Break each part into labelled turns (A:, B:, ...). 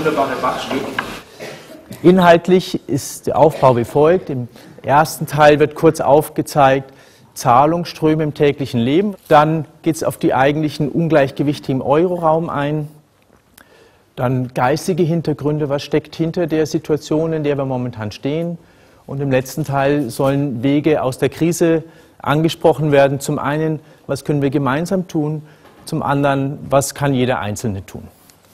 A: wunderbare Bachstück.
B: Inhaltlich ist der Aufbau wie folgt. Im ersten Teil wird kurz aufgezeigt, Zahlungsströme im täglichen Leben. Dann geht es auf die eigentlichen Ungleichgewichte im Euroraum ein. Dann geistige Hintergründe, was steckt hinter der Situation, in der wir momentan stehen. Und im letzten Teil sollen Wege aus der Krise angesprochen werden. Zum einen, was können wir gemeinsam tun? Zum anderen, was kann jeder Einzelne tun?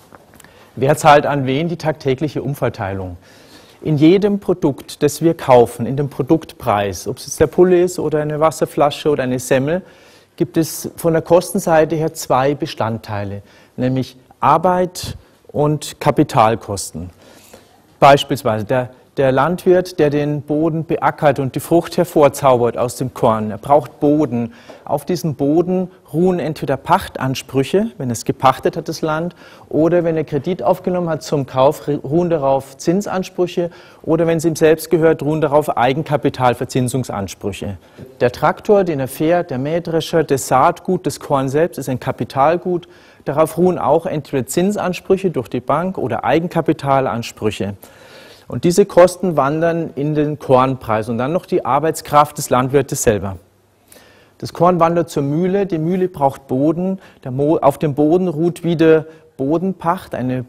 B: Wer zahlt an wen? Die tagtägliche Umverteilung. In jedem Produkt, das wir kaufen, in dem Produktpreis, ob es jetzt der Pulle ist oder eine Wasserflasche oder eine Semmel, gibt es von der Kostenseite her zwei Bestandteile, nämlich Arbeit und Kapitalkosten. Beispielsweise der Landwirt, der den Boden beackert und die Frucht hervorzaubert aus dem Korn, er braucht Boden. Auf diesem Boden ruhen entweder Pachtansprüche, wenn es gepachtet hat, das Land, oder wenn er Kredit aufgenommen hat zum Kauf, ruhen darauf Zinsansprüche, oder wenn es ihm selbst gehört, ruhen darauf Eigenkapitalverzinsungsansprüche. Der Traktor, den er fährt, der Mähdrescher, das Saatgut, das Korn selbst ist ein Kapitalgut. Darauf ruhen auch entweder Zinsansprüche durch die Bank oder Eigenkapitalansprüche. Und diese Kosten wandern in den Kornpreis und dann noch die Arbeitskraft des Landwirtes selber. Das Korn wandert zur Mühle, die Mühle braucht Boden, auf dem Boden ruht wieder Bodenpacht, ein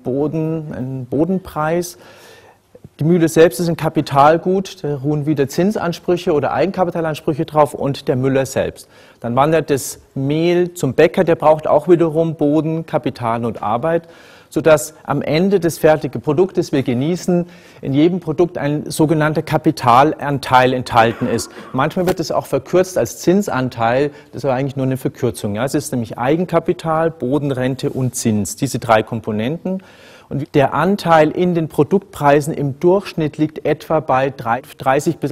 B: Bodenpreis. Die Mühle selbst ist ein Kapitalgut, da ruhen wieder Zinsansprüche oder Eigenkapitalansprüche drauf und der Müller selbst. Dann wandert das Mehl zum Bäcker, der braucht auch wiederum Boden, Kapital und Arbeit, sodass am Ende des fertigen Produktes wir genießen, in jedem Produkt ein sogenannter Kapitalanteil enthalten ist. Manchmal wird es auch verkürzt als Zinsanteil, das ist aber eigentlich nur eine Verkürzung. Ja, es ist nämlich Eigenkapital, Bodenrente und Zins, diese drei Komponenten. Und der Anteil in den Produktpreisen im Durchschnitt liegt etwa bei 30 bis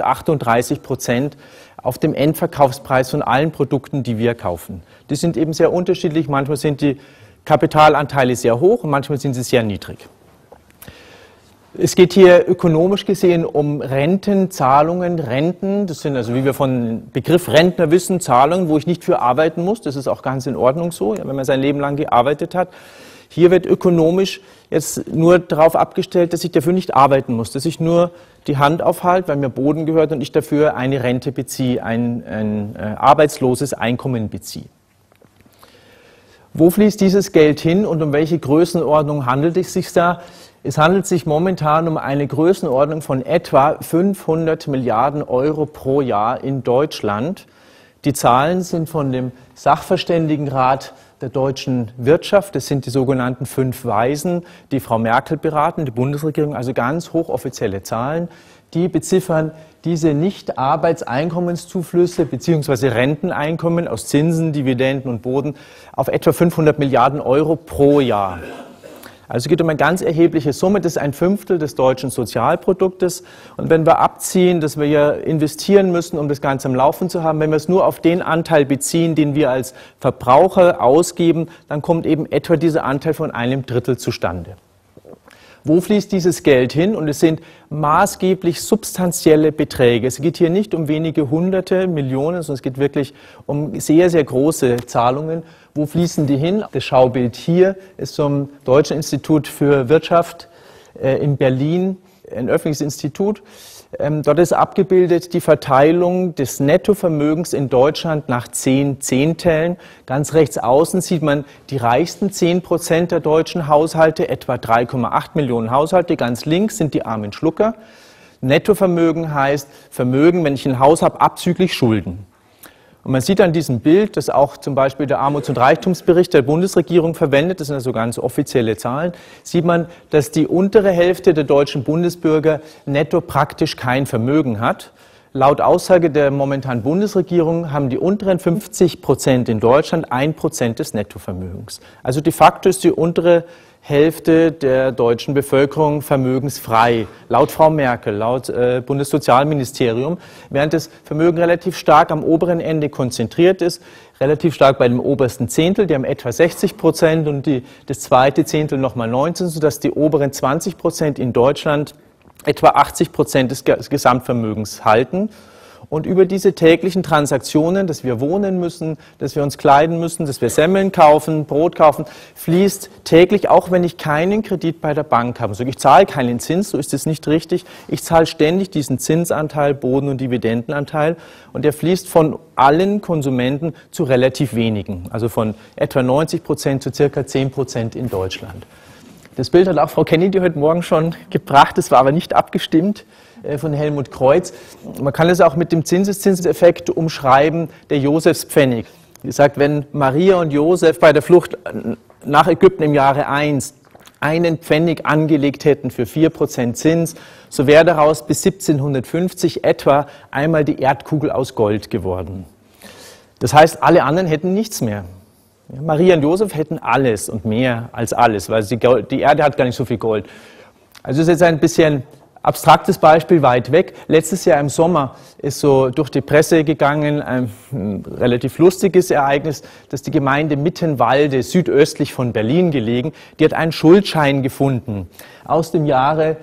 B: 38% auf dem Endverkaufspreis von allen Produkten, die wir kaufen. Die sind eben sehr unterschiedlich, manchmal sind die Kapitalanteile sehr hoch und manchmal sind sie sehr niedrig. Es geht hier ökonomisch gesehen um Rentenzahlungen, Renten. Das sind also, wie wir von Begriff Rentner wissen, Zahlungen, wo ich nicht für arbeiten muss. Das ist auch ganz in Ordnung so, wenn man sein Leben lang gearbeitet hat. Hier wird ökonomisch jetzt nur darauf abgestellt, dass ich dafür nicht arbeiten muss, dass ich nur die Hand aufhalte, weil mir Boden gehört und ich dafür eine Rente beziehe, ein arbeitsloses Einkommen beziehe. Wo fließt dieses Geld hin und um welche Größenordnung handelt es sich da? Es handelt sich momentan um eine Größenordnung von etwa 500 Milliarden Euro pro Jahr in Deutschland. Die Zahlen sind von dem Sachverständigenrat der deutschen Wirtschaft, das sind die sogenannten 5 Weisen, die Frau Merkel beraten, die Bundesregierung, also ganz hochoffizielle Zahlen. Die beziffern diese Nicht-Arbeitseinkommenszuflüsse bzw. Renteneinkommen aus Zinsen, Dividenden und Boden auf etwa 500 Milliarden Euro pro Jahr. Also es geht um eine ganz erhebliche Summe, das ist 1/5 des deutschen Sozialproduktes. Und wenn wir abziehen, dass wir ja investieren müssen, um das Ganze am Laufen zu haben, wenn wir es nur auf den Anteil beziehen, den wir als Verbraucher ausgeben, dann kommt eben etwa dieser Anteil von 1/3 zustande. Wo fließt dieses Geld hin? Und es sind maßgeblich substanzielle Beträge. Es geht hier nicht um wenige hunderte Millionen, sondern es geht wirklich um sehr, sehr große Zahlungen. Wo fließen die hin? Das Schaubild hier ist vom Deutschen Institut für Wirtschaft in Berlin, ein öffentliches Institut. Dort ist abgebildet die Verteilung des Nettovermögens in Deutschland nach 10 Zehntällen. Ganz rechts außen sieht man die reichsten 10% der deutschen Haushalte, etwa 3,8 Millionen Haushalte. Ganz links sind die armen Schlucker. Nettovermögen heißt Vermögen, wenn ich ein Haus habe, abzüglich Schulden. Und man sieht an diesem Bild, dass auch zum Beispiel der Armuts- und Reichtumsbericht der Bundesregierung verwendet, das sind also ganz offizielle Zahlen, sieht man, dass die untere Hälfte der deutschen Bundesbürger netto praktisch kein Vermögen hat. Laut Aussage der momentanen Bundesregierung haben die unteren 50% in Deutschland 1% des Nettovermögens. Also de facto ist die untere Hälfte der deutschen Bevölkerung vermögensfrei, laut Frau Merkel, laut Bundessozialministerium, während das Vermögen relativ stark am oberen Ende konzentriert ist, relativ stark bei dem obersten Zehntel, die haben etwa 60% und das zweite Zehntel nochmal 19%, sodass die oberen 20% in Deutschland etwa 80% des Gesamtvermögens halten. Und über diese täglichen Transaktionen, dass wir wohnen müssen, dass wir uns kleiden müssen, dass wir Semmeln kaufen, Brot kaufen, fließt täglich, auch wenn ich keinen Kredit bei der Bank habe. Also ich zahle keinen Zins, so ist es nicht richtig. Ich zahle ständig diesen Zinsanteil, Boden- und Dividendenanteil. Und der fließt von allen Konsumenten zu relativ wenigen. Also von etwa 90% zu circa 10% in Deutschland. Das Bild hat auch Frau Kennedy heute Morgen schon gebracht, das war aber nicht abgestimmt von Helmut Kreuz. Man kann es auch mit dem Zinseszinseffekt umschreiben, der Josefspfennig. Wie gesagt, wenn Maria und Josef bei der Flucht nach Ägypten im Jahre 1 einen Pfennig angelegt hätten für 4% Zins, so wäre daraus bis 1750 etwa einmal die Erdkugel aus Gold geworden. Das heißt, alle anderen hätten nichts mehr. Maria und Josef hätten alles und mehr als alles, weil die Erde hat gar nicht so viel Gold. Also das ist jetzt ein bisschen abstraktes Beispiel weit weg. Letztes Jahr im Sommer ist so durch die Presse gegangen, ein relativ lustiges Ereignis, dass die Gemeinde Mittenwalde, südöstlich von Berlin gelegen, die hat einen Schuldschein gefunden aus dem Jahre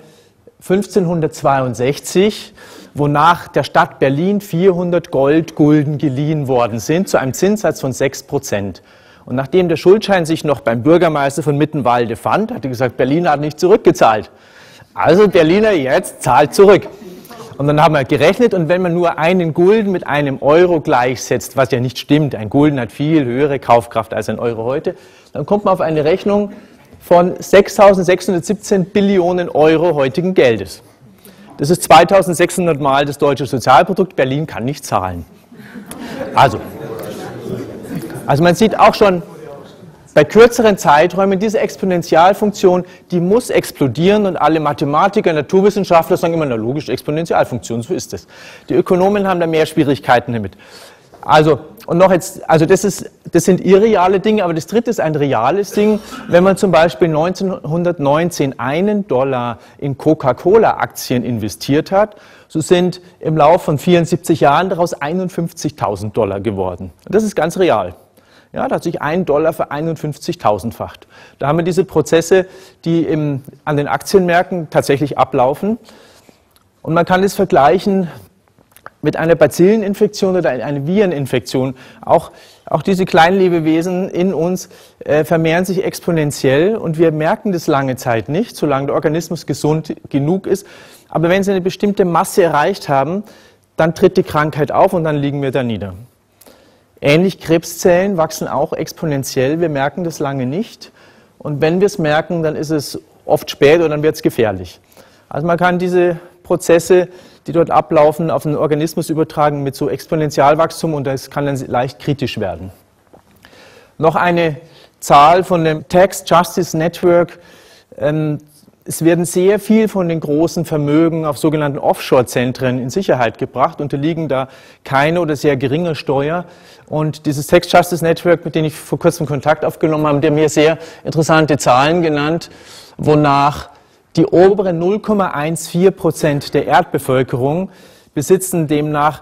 B: 1562, wonach der Stadt Berlin 400 Goldgulden geliehen worden sind, zu einem Zinssatz von 6%. Und nachdem der Schuldschein sich noch beim Bürgermeister von Mittenwalde fand, hat er gesagt, Berlin hat nicht zurückgezahlt. Also Berliner jetzt zahlt zurück. Und dann haben wir gerechnet, und wenn man nur einen Gulden mit einem Euro gleichsetzt, was ja nicht stimmt, ein Gulden hat viel höhere Kaufkraft als ein Euro heute, dann kommt man auf eine Rechnung von 6.617 Billionen Euro heutigen Geldes. Das ist 2.600 Mal das deutsche Sozialprodukt. Berlin kann nicht zahlen. Also man sieht auch schon bei kürzeren Zeiträumen, diese Exponentialfunktion, die muss explodieren, und alle Mathematiker, Naturwissenschaftler sagen immer, na logisch, Exponentialfunktion, so ist es. Die Ökonomen haben da mehr Schwierigkeiten damit. Also das sind irreale Dinge, aber das dritte ist ein reales Ding. Wenn man zum Beispiel 1919 $1 in Coca-Cola-Aktien investiert hat, so sind im Laufe von 74 Jahren daraus $51.000 geworden. Und das ist ganz real. Ja, da hat sich $1 ver51.000-facht. Da haben wir diese Prozesse, die an den Aktienmärkten tatsächlich ablaufen. Und man kann es vergleichen mit einer Bazilleninfektion oder einer Vireninfektion. Auch diese kleinen Lebewesen in uns vermehren sich exponentiell, und wir merken das lange Zeit nicht, solange der Organismus gesund genug ist. Aber wenn sie eine bestimmte Masse erreicht haben, dann tritt die Krankheit auf und dann liegen wir da nieder. Ähnlich, Krebszellen wachsen auch exponentiell, wir merken das lange nicht, und wenn wir es merken, dann ist es oft spät oder dann wird es gefährlich. Also man kann diese Prozesse, die dort ablaufen, auf den Organismus übertragen mit so Exponentialwachstum, und das kann dann leicht kritisch werden. Noch eine Zahl von dem Tax Justice Network. Es werden sehr viel von den großen Vermögen auf sogenannten Offshore-Zentren in Sicherheit gebracht, unterliegen da keine oder sehr geringe Steuer. Und dieses Tax Justice Network, mit dem ich vor kurzem Kontakt aufgenommen habe, der mir sehr interessante Zahlen genannt, wonach die oberen 0,14% der Erdbevölkerung besitzen demnach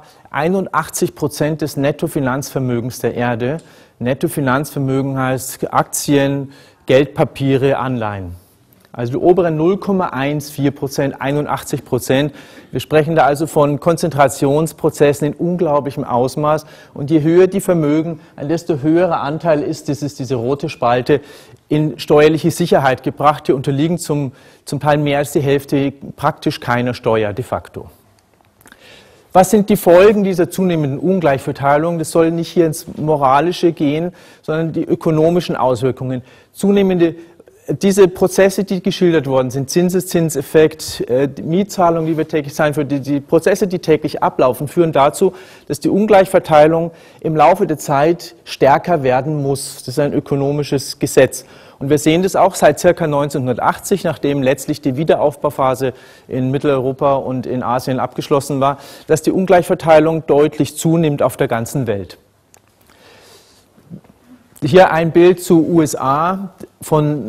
B: 81% des Nettofinanzvermögens der Erde. Nettofinanzvermögen heißt Aktien, Geldpapiere, Anleihen. Also die oberen 0,14%, 81%. Wir sprechen da also von Konzentrationsprozessen in unglaublichem Ausmaß. Und je höher die Vermögen, ein desto höherer Anteil ist, das ist diese rote Spalte, in steuerliche Sicherheit gebracht. Die unterliegen zum Teil mehr als die Hälfte praktisch keiner Steuer de facto. Was sind die Folgen dieser zunehmenden Ungleichverteilung? Das soll nicht hier ins Moralische gehen, sondern die ökonomischen Auswirkungen. Diese Prozesse, die geschildert worden sind, Zinseszinseffekt, Mietzahlung, die wir täglich zahlen, für die Prozesse, die täglich ablaufen, führen dazu, dass die Ungleichverteilung im Laufe der Zeit stärker werden muss. Das ist ein ökonomisches Gesetz. Und wir sehen das auch seit ca. 1980, nachdem letztlich die Wiederaufbauphase in Mitteleuropa und in Asien abgeschlossen war, dass die Ungleichverteilung deutlich zunimmt auf der ganzen Welt. Hier ein Bild zu USA von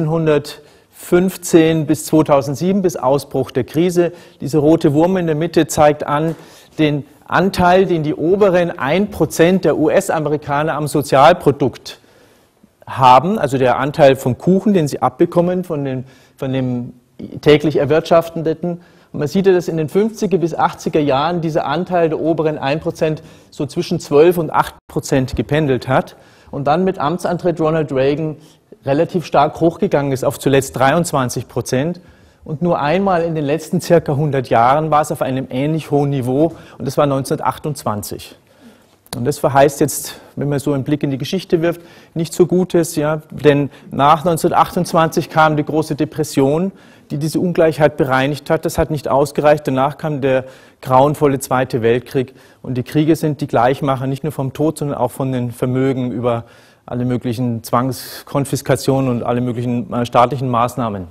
B: 1915 bis 2007, bis Ausbruch der Krise. Dieser rote Wurm in der Mitte zeigt an den Anteil, den die oberen 1% der US-Amerikaner am Sozialprodukt haben, also der Anteil vom Kuchen, den sie abbekommen von dem täglich Erwirtschaftenden. Und man sieht ja, dass in den 50er bis 80er Jahren dieser Anteil der oberen 1% so zwischen 12 und 8% gependelt hat und dann mit Amtsantritt Ronald Reagan relativ stark hochgegangen ist auf zuletzt 23%. Und nur einmal in den letzten circa 100 Jahren war es auf einem ähnlich hohen Niveau und das war 1928. Und das verheißt jetzt, wenn man so einen Blick in die Geschichte wirft, nicht so Gutes, ja, denn nach 1928 kam die große Depression, die diese Ungleichheit bereinigt hat. Das hat nicht ausgereicht. Danach kam der grauenvolle Zweite Weltkrieg und die Kriege sind die Gleichmacher nicht nur vom Tod, sondern auch von den Vermögen über alle möglichen Zwangskonfiskationen und alle möglichen staatlichen Maßnahmen.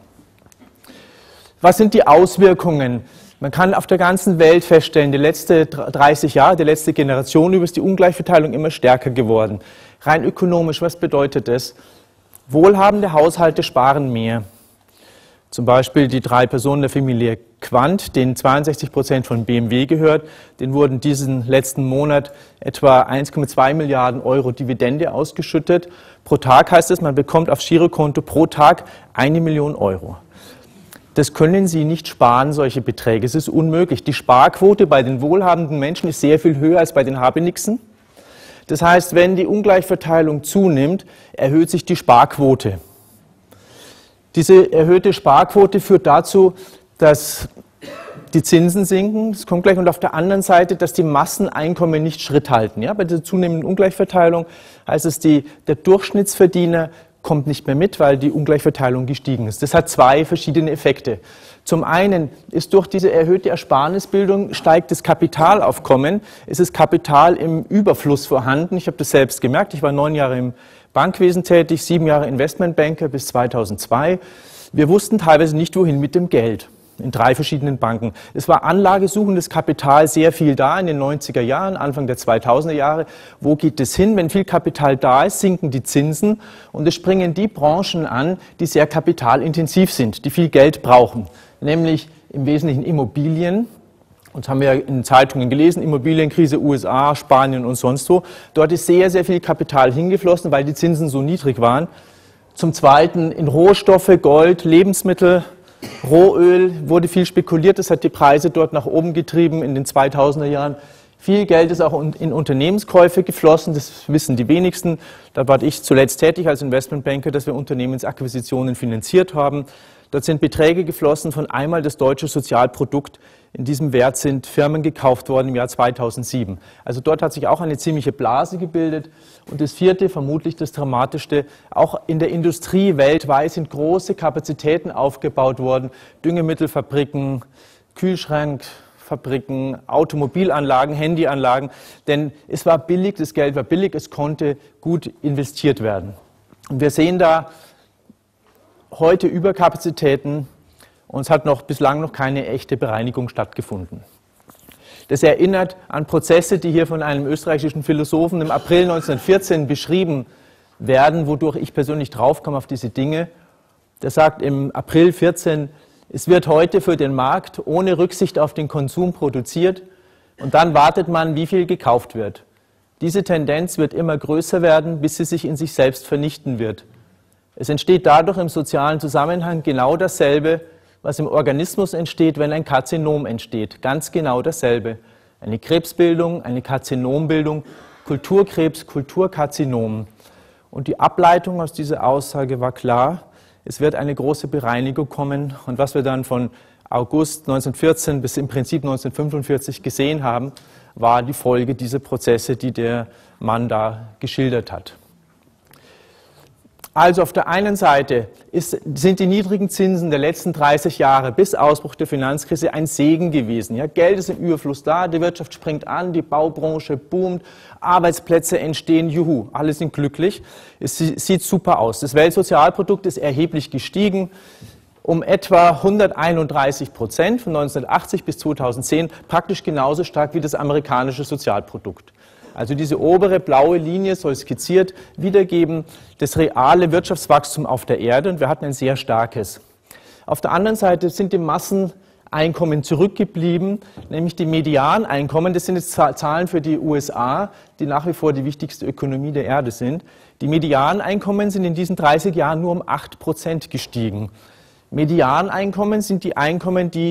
B: Was sind die Auswirkungen? Man kann auf der ganzen Welt feststellen, die letzten 30 Jahre, die letzte Generation über ist die Ungleichverteilung immer stärker geworden. Rein ökonomisch, was bedeutet das? Wohlhabende Haushalte sparen mehr. Zum Beispiel die 3 Personen der Familie Quandt, denen 62% von BMW gehört, denen wurden diesen letzten Monat etwa 1,2 Milliarden Euro Dividende ausgeschüttet. Pro Tag heißt es, man bekommt aufs Girokonto pro Tag 1 Million Euro. Das können Sie nicht sparen, solche Beträge. Es ist unmöglich. Die Sparquote bei den wohlhabenden Menschen ist sehr viel höher als bei den Habenixen. Das heißt, wenn die Ungleichverteilung zunimmt, erhöht sich die Sparquote. Diese erhöhte Sparquote führt dazu, dass die Zinsen sinken, das kommt gleich, und auf der anderen Seite, dass die Masseneinkommen nicht Schritt halten. Ja, bei dieser zunehmenden Ungleichverteilung heißt es, der Durchschnittsverdiener kommt nicht mehr mit, weil die Ungleichverteilung gestiegen ist. Das hat 2 verschiedene Effekte. Zum einen ist durch diese erhöhte Ersparnisbildung steigt das Kapitalaufkommen, es ist Kapital im Überfluss vorhanden. Ich habe das selbst gemerkt, ich war 9 Jahre im Bankwesen tätig, 7 Jahre Investmentbanker bis 2002. Wir wussten teilweise nicht, wohin mit dem Geld. In 3 verschiedenen Banken. Es war anlagesuchendes Kapital sehr viel da in den 90er Jahren, Anfang der 2000er Jahre. Wo geht es hin? Wenn viel Kapital da ist, sinken die Zinsen und es springen die Branchen an, die sehr kapitalintensiv sind, die viel Geld brauchen. Nämlich im Wesentlichen Immobilien. Und das haben wir ja in Zeitungen gelesen, Immobilienkrise USA, Spanien und sonst wo. Dort ist sehr, sehr viel Kapital hingeflossen, weil die Zinsen so niedrig waren. Zum Zweiten in Rohstoffe, Gold, Lebensmittel, Rohöl wurde viel spekuliert, das hat die Preise dort nach oben getrieben in den 2000er Jahren. Viel Geld ist auch in Unternehmenskäufe geflossen, das wissen die wenigsten. Da war ich zuletzt tätig als Investmentbanker, dass wir Unternehmensakquisitionen finanziert haben. Dort sind Beträge geflossen von einmal das deutsche Sozialprodukt. In diesem Wert sind Firmen gekauft worden im Jahr 2007. Also dort hat sich auch eine ziemliche Blase gebildet. Und das 4., vermutlich das Dramatischste, auch in der Industrie weltweit sind große Kapazitäten aufgebaut worden. Düngemittelfabriken, Kühlschrankfabriken, Automobilanlagen, Handyanlagen. Denn es war billig, das Geld war billig, es konnte gut investiert werden. Und wir sehen da heute Überkapazitäten. Und es hat bislang noch keine echte Bereinigung stattgefunden. Das erinnert an Prozesse, die hier von einem österreichischen Philosophen im April 1914 beschrieben werden, wodurch ich persönlich draufkomme auf diese Dinge. Der sagt im April 14, es wird heute für den Markt ohne Rücksicht auf den Konsum produziert und dann wartet man, wie viel gekauft wird. Diese Tendenz wird immer größer werden, bis sie sich in sich selbst vernichten wird. Es entsteht dadurch im sozialen Zusammenhang genau dasselbe, was im Organismus entsteht, wenn ein Karzinom entsteht. Ganz genau dasselbe. Eine Krebsbildung, eine Karzinombildung, Kulturkrebs, Kulturkarzinom. Und die Ableitung aus dieser Aussage war klar, es wird eine große Bereinigung kommen. Und was wir dann von August 1914 bis im Prinzip 1945 gesehen haben, war die Folge dieser Prozesse, die der Mann da geschildert hat. Also auf der einen Seite sind die niedrigen Zinsen der letzten 30 Jahre bis Ausbruch der Finanzkrise ein Segen gewesen. Ja, Geld ist im Überfluss da, die Wirtschaft springt an, die Baubranche boomt, Arbeitsplätze entstehen, juhu, alle sind glücklich. Es sieht super aus. Das Weltsozialprodukt ist erheblich gestiegen, um etwa 131% von 1980 bis 2010, praktisch genauso stark wie das amerikanische Sozialprodukt. Also diese obere blaue Linie soll skizziert wiedergeben das reale Wirtschaftswachstum auf der Erde und wir hatten ein sehr starkes. Auf der anderen Seite sind die Masseneinkommen zurückgeblieben, nämlich die Medianeinkommen, das sind jetzt Zahlen für die USA, die nach wie vor die wichtigste Ökonomie der Erde sind. Die Medianeinkommen sind in diesen 30 Jahren nur um 8% gestiegen. Medianeinkommen sind die Einkommen, die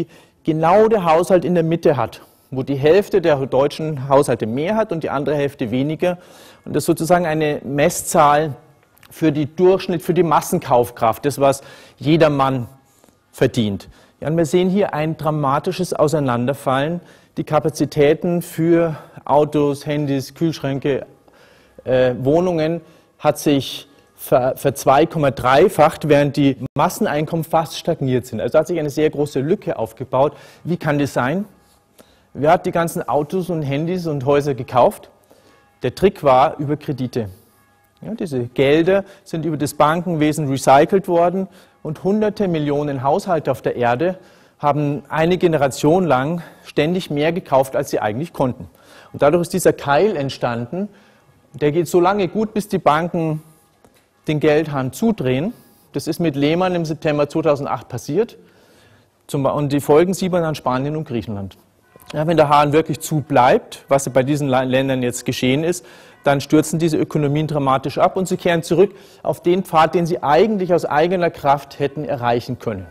B: genau der Haushalt in der Mitte hat, wo die Hälfte der deutschen Haushalte mehr hat und die andere Hälfte weniger. Und das ist sozusagen eine Messzahl für die für die Massenkaufkraft, das, was jeder Mann verdient. Ja, und wir sehen hier ein dramatisches Auseinanderfallen. Die Kapazitäten für Autos, Handys, Kühlschränke, Wohnungen hat sich ver 2,3-facht, während die Masseneinkommen fast stagniert sind. Also hat sich eine sehr große Lücke aufgebaut. Wie kann das sein? Wer hat die ganzen Autos und Handys und Häuser gekauft? Der Trick war über Kredite. Ja, diese Gelder sind über das Bankenwesen recycelt worden und hunderte Millionen Haushalte auf der Erde haben eine Generation lang ständig mehr gekauft, als sie eigentlich konnten. Und dadurch ist dieser Keil entstanden. Der geht so lange gut, bis die Banken den Geldhahn zudrehen. Das ist mit Lehman im September 2008 passiert. Und die Folgen sieht man an Spanien und Griechenland. Ja, wenn der Hahn wirklich zu bleibt, was bei diesen Ländern jetzt geschehen ist, dann stürzen diese Ökonomien dramatisch ab und sie kehren zurück auf den Pfad, den sie eigentlich aus eigener Kraft hätten erreichen können.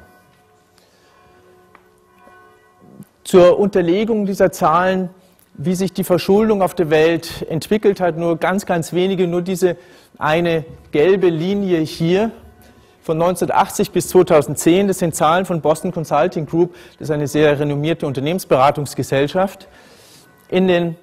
B: Zur Unterlegung dieser Zahlen, wie sich die Verschuldung auf der Welt entwickelt hat, nur ganz wenige, nur diese eine gelbe Linie hier von 1980 bis 2010, das sind Zahlen von Boston Consulting Group, das ist eine sehr renommierte Unternehmensberatungsgesellschaft. In den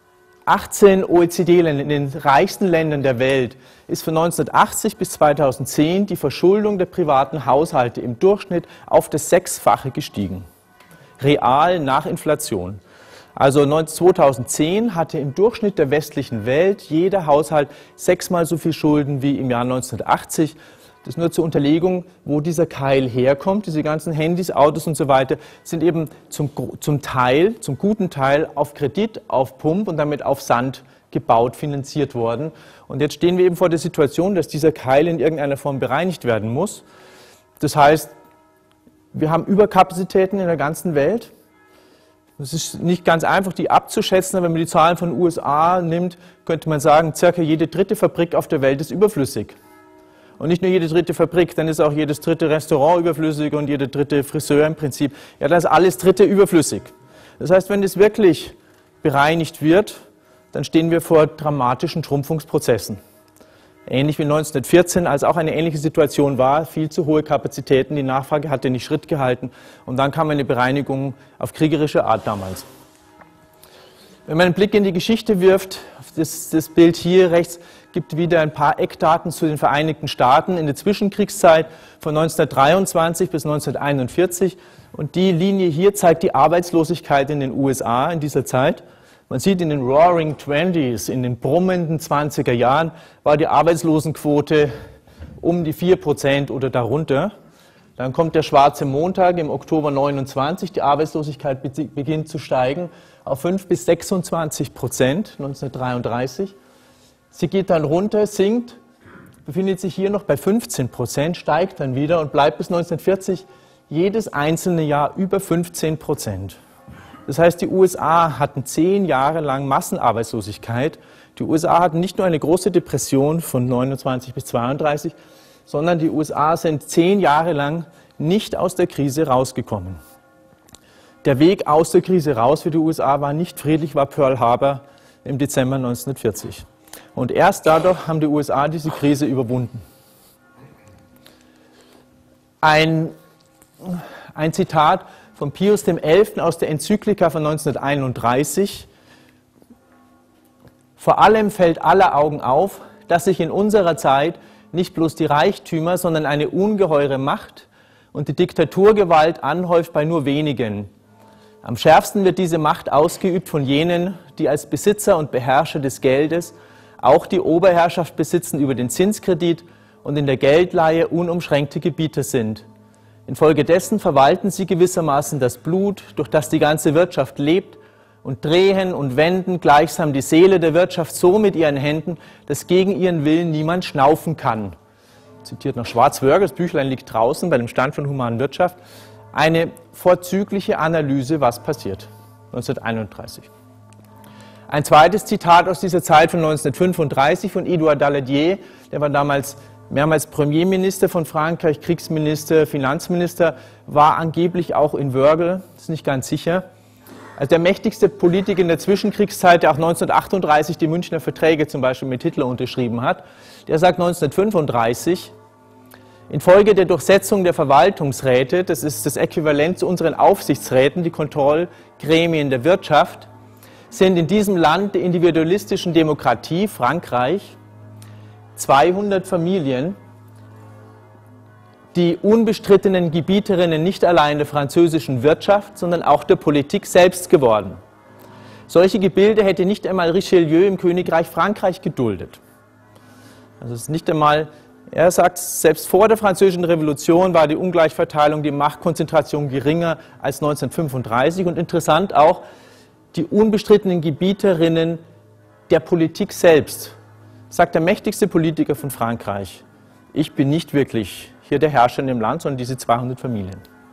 B: 18 OECD-Ländern, in den reichsten Ländern der Welt, ist von 1980 bis 2010 die Verschuldung der privaten Haushalte im Durchschnitt auf das 6-fache gestiegen. Real nach Inflation. Also 2010 hatte im Durchschnitt der westlichen Welt jeder Haushalt 6-mal so viel Schulden wie im Jahr 1980. Das nur zur Unterlegung, wo dieser Keil herkommt. Diese ganzen Handys, Autos und so weiter sind eben zum guten Teil auf Kredit, auf Pump und damit auf Sand gebaut, finanziert worden. Und jetzt stehen wir eben vor der Situation, dass dieser Keil in irgendeiner Form bereinigt werden muss. Das heißt, wir haben Überkapazitäten in der ganzen Welt. Es ist nicht ganz einfach, die abzuschätzen, aber wenn man die Zahlen von den USA nimmt, könnte man sagen, circa jede dritte Fabrik auf der Welt ist überflüssig. Und nicht nur jede dritte Fabrik, dann ist auch jedes dritte Restaurant überflüssig und jeder dritte Friseur im Prinzip. Ja, dann ist alles dritte überflüssig. Das heißt, wenn das wirklich bereinigt wird, dann stehen wir vor dramatischen Schrumpfungsprozessen. Ähnlich wie 1914, als auch eine ähnliche Situation war, viel zu hohe Kapazitäten, die Nachfrage hatte nicht Schritt gehalten und dann kam eine Bereinigung auf kriegerische Art damals. Wenn man einen Blick in die Geschichte wirft, das Bild hier rechts gibt wieder ein paar Eckdaten zu den Vereinigten Staaten in der Zwischenkriegszeit von 1923 bis 1941 und die Linie hier zeigt die Arbeitslosigkeit in den USA in dieser Zeit. Man sieht in den Roaring Twenties, in den brummenden 20er Jahren, war die Arbeitslosenquote um die 4% oder darunter. Dann kommt der schwarze Montag im Oktober 29, die Arbeitslosigkeit beginnt zu steigen auf 5 bis 26% 1933. Sie geht dann runter, sinkt, befindet sich hier noch bei 15%, steigt dann wieder und bleibt bis 1940 jedes einzelne Jahr über 15%. Das heißt, die USA hatten 10 Jahre lang Massenarbeitslosigkeit. Die USA hatten nicht nur eine große Depression von 29 bis 32, sondern die USA sind 10 Jahre lang nicht aus der Krise rausgekommen. Der Weg aus der Krise raus für die USA war nicht friedlich, war Pearl Harbor im Dezember 1940. Und erst dadurch haben die USA diese Krise überwunden. Ein Zitat von Pius XI. Aus der Enzyklika von 1931. Vor allem fällt aller Augen auf, dass sich in unserer Zeit nicht bloß die Reichtümer, sondern eine ungeheure Macht und die Diktaturgewalt anhäuft bei nur wenigen. Am schärfsten wird diese Macht ausgeübt von jenen, die als Besitzer und Beherrscher des Geldes auch die Oberherrschaft besitzen über den Zinskredit und in der Geldleihe unumschränkte Gebieter sind. Infolgedessen verwalten sie gewissermaßen das Blut, durch das die ganze Wirtschaft lebt, und drehen und wenden gleichsam die Seele der Wirtschaft so mit ihren Händen, dass gegen ihren Willen niemand schnaufen kann. Zitiert noch Schwarzwörger, das Büchlein liegt draußen bei dem Stand von Humanen Wirtschaft. Eine vorzügliche Analyse, was passiert, 1931. Ein zweites Zitat aus dieser Zeit von 1935 von Edouard Daladier, der war damals mehrmals Premierminister von Frankreich, Kriegsminister, Finanzminister, war angeblich auch in Wörgl, das ist nicht ganz sicher. Also der mächtigste Politiker in der Zwischenkriegszeit, der auch 1938 die Münchner Verträge zum Beispiel mit Hitler unterschrieben hat, der sagt 1935, infolge der Durchsetzung der Verwaltungsräte, das ist das Äquivalent zu unseren Aufsichtsräten, die Kontrollgremien der Wirtschaft, sind in diesem Land der individualistischen Demokratie, Frankreich, 200 Familien, die unbestrittenen Gebieterinnen nicht allein der französischen Wirtschaft, sondern auch der Politik selbst geworden. Solche Gebilde hätte nicht einmal Richelieu im Königreich Frankreich geduldet. Also es ist nicht einmal, er sagt, selbst vor der Französischen Revolution war die Ungleichverteilung, die Machtkonzentration geringer als 1935 und interessant auch, die unbestrittenen Gebieterinnen der Politik selbst, sagt der mächtigste Politiker von Frankreich, ich bin nicht wirklich hier der Herrscher in dem Land, sondern diese 200 Familien.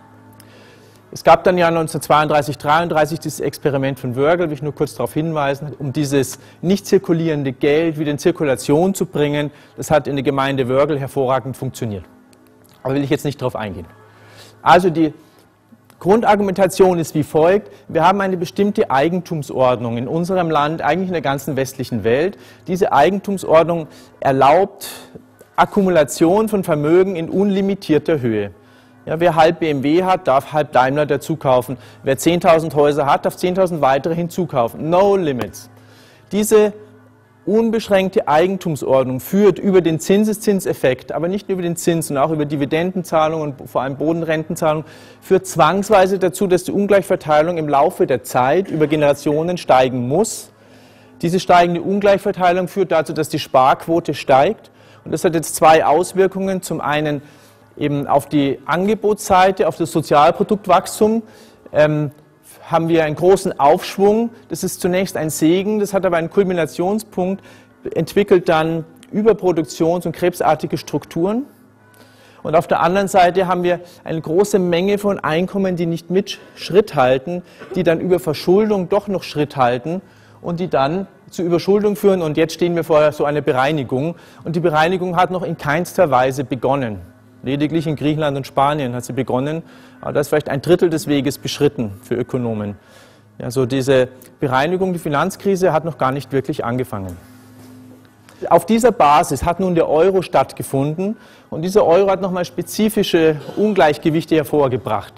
B: Es gab dann ja 1932, 1933 dieses Experiment von Wörgl, will ich nur kurz darauf hinweisen, um dieses nicht zirkulierende Geld wieder in Zirkulation zu bringen. Das hat in der Gemeinde Wörgl hervorragend funktioniert. Aber will ich jetzt nicht darauf eingehen. Also die Grundargumentation ist wie folgt. Wir haben eine bestimmte Eigentumsordnung in unserem Land, eigentlich in der ganzen westlichen Welt. Diese Eigentumsordnung erlaubt Akkumulation von Vermögen in unlimitierter Höhe. Ja, wer halb BMW hat, darf halb Daimler dazu kaufen. Wer 10.000 Häuser hat, darf 10.000 weitere hinzukaufen. No limits. Diese unbeschränkte Eigentumsordnung führt über den Zinseszinseffekt, aber nicht über den Zins, sondern auch über Dividendenzahlungen und vor allem Bodenrentenzahlungen, führt zwangsweise dazu, dass die Ungleichverteilung im Laufe der Zeit über Generationen steigen muss. Diese steigende Ungleichverteilung führt dazu, dass die Sparquote steigt. Und das hat jetzt zwei Auswirkungen. Zum einen eben auf die Angebotsseite, auf das Sozialproduktwachstum haben wir einen großen Aufschwung. Das ist zunächst ein Segen, das hat aber einen Kulminationspunkt, entwickelt dann Überproduktions- und krebsartige Strukturen. Und auf der anderen Seite haben wir eine große Menge von Einkommen, die nicht mit Schritt halten, die dann über Verschuldung doch noch Schritt halten und die dann zu Überschuldung führen. Und jetzt stehen wir vor so einer Bereinigung. Und die Bereinigung hat noch in keinster Weise begonnen. Lediglich in Griechenland und Spanien hat sie begonnen, aber da ist vielleicht ein Drittel des Weges beschritten für Ökonomen. Also diese Bereinigung, die Finanzkrise hat noch gar nicht wirklich angefangen. Auf dieser Basis hat nun der Euro stattgefunden und dieser Euro hat nochmal spezifische Ungleichgewichte hervorgebracht.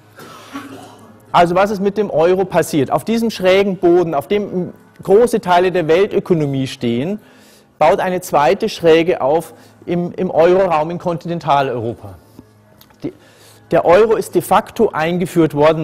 B: Also was ist mit dem Euro passiert? Auf diesem schrägen Boden, auf dem große Teile der Weltökonomie stehen, baut eine zweite Schräge auf im Euroraum in Kontinentaleuropa. Der Euro ist de facto eingeführt worden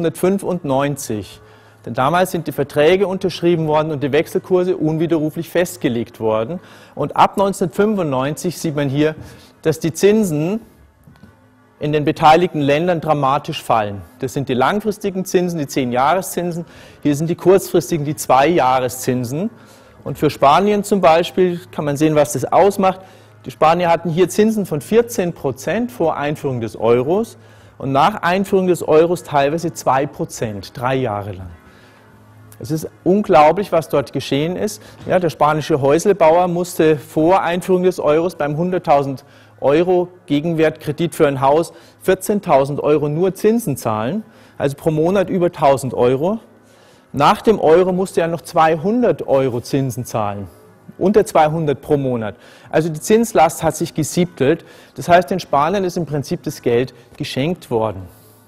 B: 1995. Denn damals sind die Verträge unterschrieben worden und die Wechselkurse unwiderruflich festgelegt worden. Und ab 1995 sieht man hier, dass die Zinsen in den beteiligten Ländern dramatisch fallen. Das sind die langfristigen Zinsen, die 10-Jahreszinsen. Hier sind die kurzfristigen, die 2-Jahreszinsen. Und für Spanien zum Beispiel kann man sehen, was das ausmacht. Die Spanier hatten hier Zinsen von 14% vor Einführung des Euros und nach Einführung des Euros teilweise 2%, 3 Jahre lang. Es ist unglaublich, was dort geschehen ist. Ja, der spanische Häuslebauer musste vor Einführung des Euros beim 100.000 Euro Gegenwertkredit für ein Haus 14.000 Euro nur Zinsen zahlen, also pro Monat über 1.000 Euro. Nach dem Euro musste er noch 200 Euro Zinsen zahlen, unter 200 pro Monat. Also die Zinslast hat sich gesiebtelt. Das heißt, den Spaniern ist im Prinzip das Geld geschenkt worden.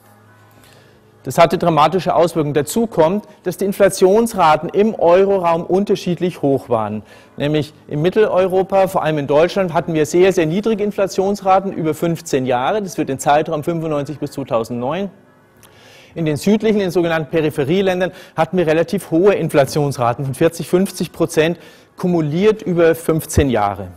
B: Das hatte dramatische Auswirkungen. Dazu kommt, dass die Inflationsraten im Euroraum unterschiedlich hoch waren. Nämlich in Mitteleuropa, vor allem in Deutschland, hatten wir sehr, sehr niedrige Inflationsraten über 15 Jahre. Das wird den Zeitraum 1995 bis 2009. In den südlichen, in den sogenannten Peripherieländern, hatten wir relativ hohe Inflationsraten von 40–50%, kumuliert über 15 Jahre.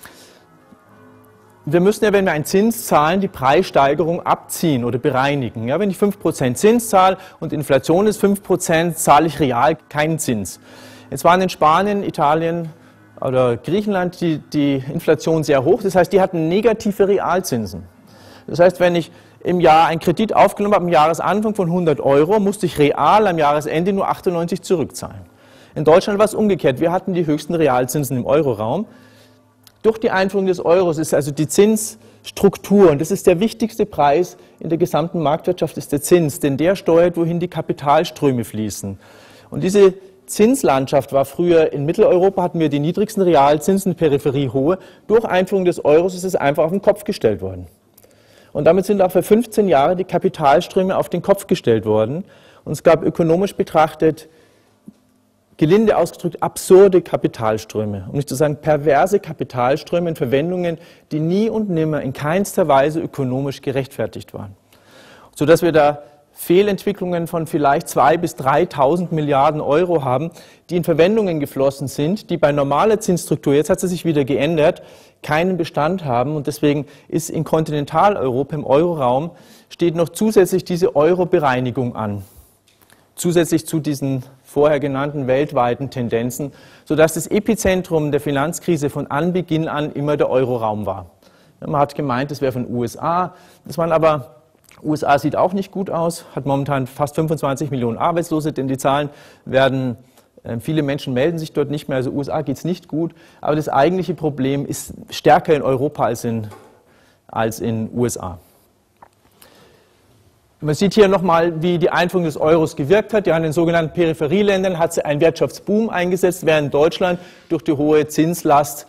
B: Wir müssen ja, wenn wir einen Zins zahlen, die Preissteigerung abziehen oder bereinigen. Ja, wenn ich 5% Zins zahle und Inflation ist 5%, zahle ich real keinen Zins. Jetzt waren in Spanien, Italien oder Griechenland die Inflation sehr hoch. Das heißt, die hatten negative Realzinsen. Das heißt, wenn ich im Jahr einen Kredit aufgenommen habe, am Jahresanfang von 100 Euro, musste ich real am Jahresende nur 98 zurückzahlen. In Deutschland war es umgekehrt. Wir hatten die höchsten Realzinsen im Euroraum. Durch die Einführung des Euros ist also die Zinsstruktur, und das ist der wichtigste Preis in der gesamten Marktwirtschaft, ist der Zins, denn der steuert, wohin die Kapitalströme fließen. Und diese Zinslandschaft war früher, in Mitteleuropa hatten wir die niedrigsten Realzinsen, Peripherie hohe. Durch Einführung des Euros ist es einfach auf den Kopf gestellt worden. Und damit sind auch für 15 Jahre die Kapitalströme auf den Kopf gestellt worden. Und es gab ökonomisch betrachtet, gelinde ausgedrückt, absurde Kapitalströme, um nicht zu sagen perverse Kapitalströme in Verwendungen, die nie und nimmer in keinster Weise ökonomisch gerechtfertigt waren. Sodass wir da Fehlentwicklungen von vielleicht 2.000 bis 3.000 Milliarden Euro haben, die in Verwendungen geflossen sind, die bei normaler Zinsstruktur, jetzt hat sie sich wieder geändert, keinen Bestand haben. Und deswegen ist in Kontinentaleuropa, im Euroraum, steht noch zusätzlich diese Euro-Bereinigung an. Zusätzlich zu diesen vorher genannten weltweiten Tendenzen, sodass das Epizentrum der Finanzkrise von Anbeginn an immer der Euroraum war. Man hat gemeint, es wäre von den USA, das waren aber, USA sieht auch nicht gut aus, hat momentan fast 25 Millionen Arbeitslose, denn die Zahlen werden, viele Menschen melden sich dort nicht mehr, also USA geht es nicht gut, aber das eigentliche Problem ist stärker in Europa als in USA. Man sieht hier nochmal, wie die Einführung des Euros gewirkt hat. Ja, in den sogenannten Peripherieländern hat sie einen Wirtschaftsboom eingesetzt, während Deutschland durch die hohe Zinslast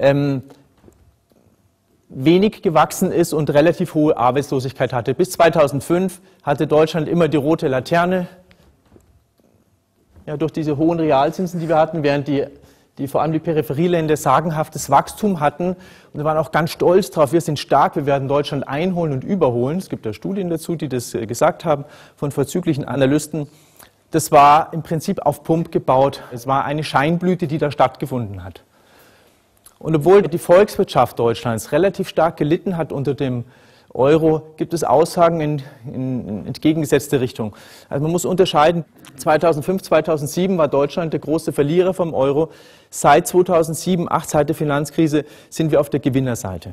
B: wenig gewachsen ist und relativ hohe Arbeitslosigkeit hatte. Bis 2005 hatte Deutschland immer die rote Laterne, ja, durch diese hohen Realzinsen, die wir hatten, während die vor allem die Peripherieländer sagenhaftes Wachstum hatten. Und wir waren auch ganz stolz drauf, wir sind stark, wir werden Deutschland einholen und überholen. Es gibt ja Studien dazu, die das gesagt haben, von vorzüglichen Analysten. Das war im Prinzip auf Pump gebaut. Es war eine Scheinblüte, die da stattgefunden hat. Und obwohl die Volkswirtschaft Deutschlands relativ stark gelitten hat unter dem Euro, gibt es Aussagen in entgegengesetzte Richtung. Also man muss unterscheiden, 2005, 2007 war Deutschland der große Verlierer vom Euro. Seit 2007, 2008, seit der Finanzkrise, sind wir auf der Gewinnerseite.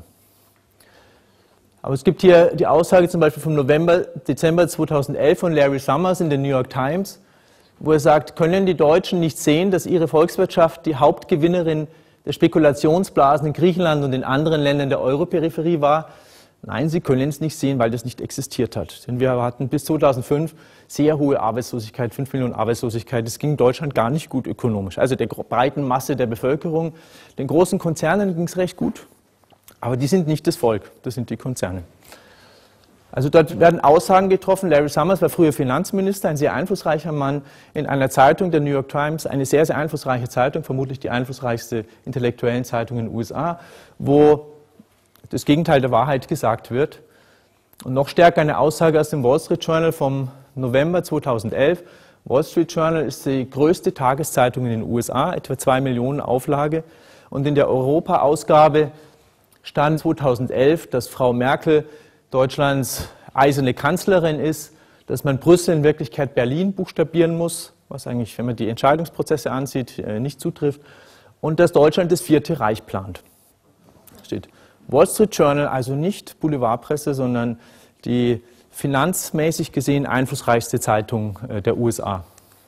B: Aber es gibt hier die Aussage zum Beispiel vom Dezember 2011 von Larry Summers in der New York Times, wo er sagt, können die Deutschen nicht sehen, dass ihre Volkswirtschaft die Hauptgewinnerin der Spekulationsblasen in Griechenland und in anderen Ländern der Europeripherie war? Nein, sie können es nicht sehen, weil das nicht existiert hat. Denn wir hatten bis 2005 sehr hohe Arbeitslosigkeit, 5 Millionen Arbeitslosigkeit. Es ging Deutschland gar nicht gut ökonomisch. Also der breiten Masse der Bevölkerung, den großen Konzernen ging es recht gut. Aber die sind nicht das Volk, das sind die Konzerne. Also dort werden Aussagen getroffen. Larry Summers war früher Finanzminister, ein sehr einflussreicher Mann, in einer Zeitung, der New York Times, eine sehr, sehr einflussreiche Zeitung, vermutlich die einflussreichste intellektuellen Zeitung in den USA, wo das Gegenteil der Wahrheit gesagt wird. Und noch stärker eine Aussage aus dem Wall Street Journal vom November 2011. Wall Street Journal ist die größte Tageszeitung in den USA, etwa 2 Millionen Auflage. Und in der Europa-Ausgabe stand 2011, dass Frau Merkel Deutschlands eiserne Kanzlerin ist, dass man Brüssel in Wirklichkeit Berlin buchstabieren muss, was eigentlich, wenn man die Entscheidungsprozesse ansieht, nicht zutrifft, und dass Deutschland das 4. Reich plant. Steht Wall Street Journal, also nicht Boulevardpresse, sondern die finanzmäßig gesehen einflussreichste Zeitung der USA.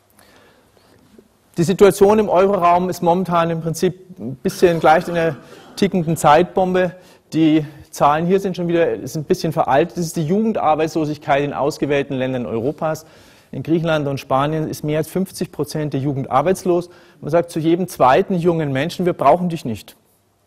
B: Die Situation im Euroraum ist momentan im Prinzip ein bisschen gleich einer tickenden Zeitbombe. Die Zahlen hier sind schon wieder ein bisschen veraltet. Das ist die Jugendarbeitslosigkeit in ausgewählten Ländern Europas. In Griechenland und Spanien ist mehr als 50% der Jugend arbeitslos. Man sagt zu jedem zweiten jungen Menschen, wir brauchen dich nicht.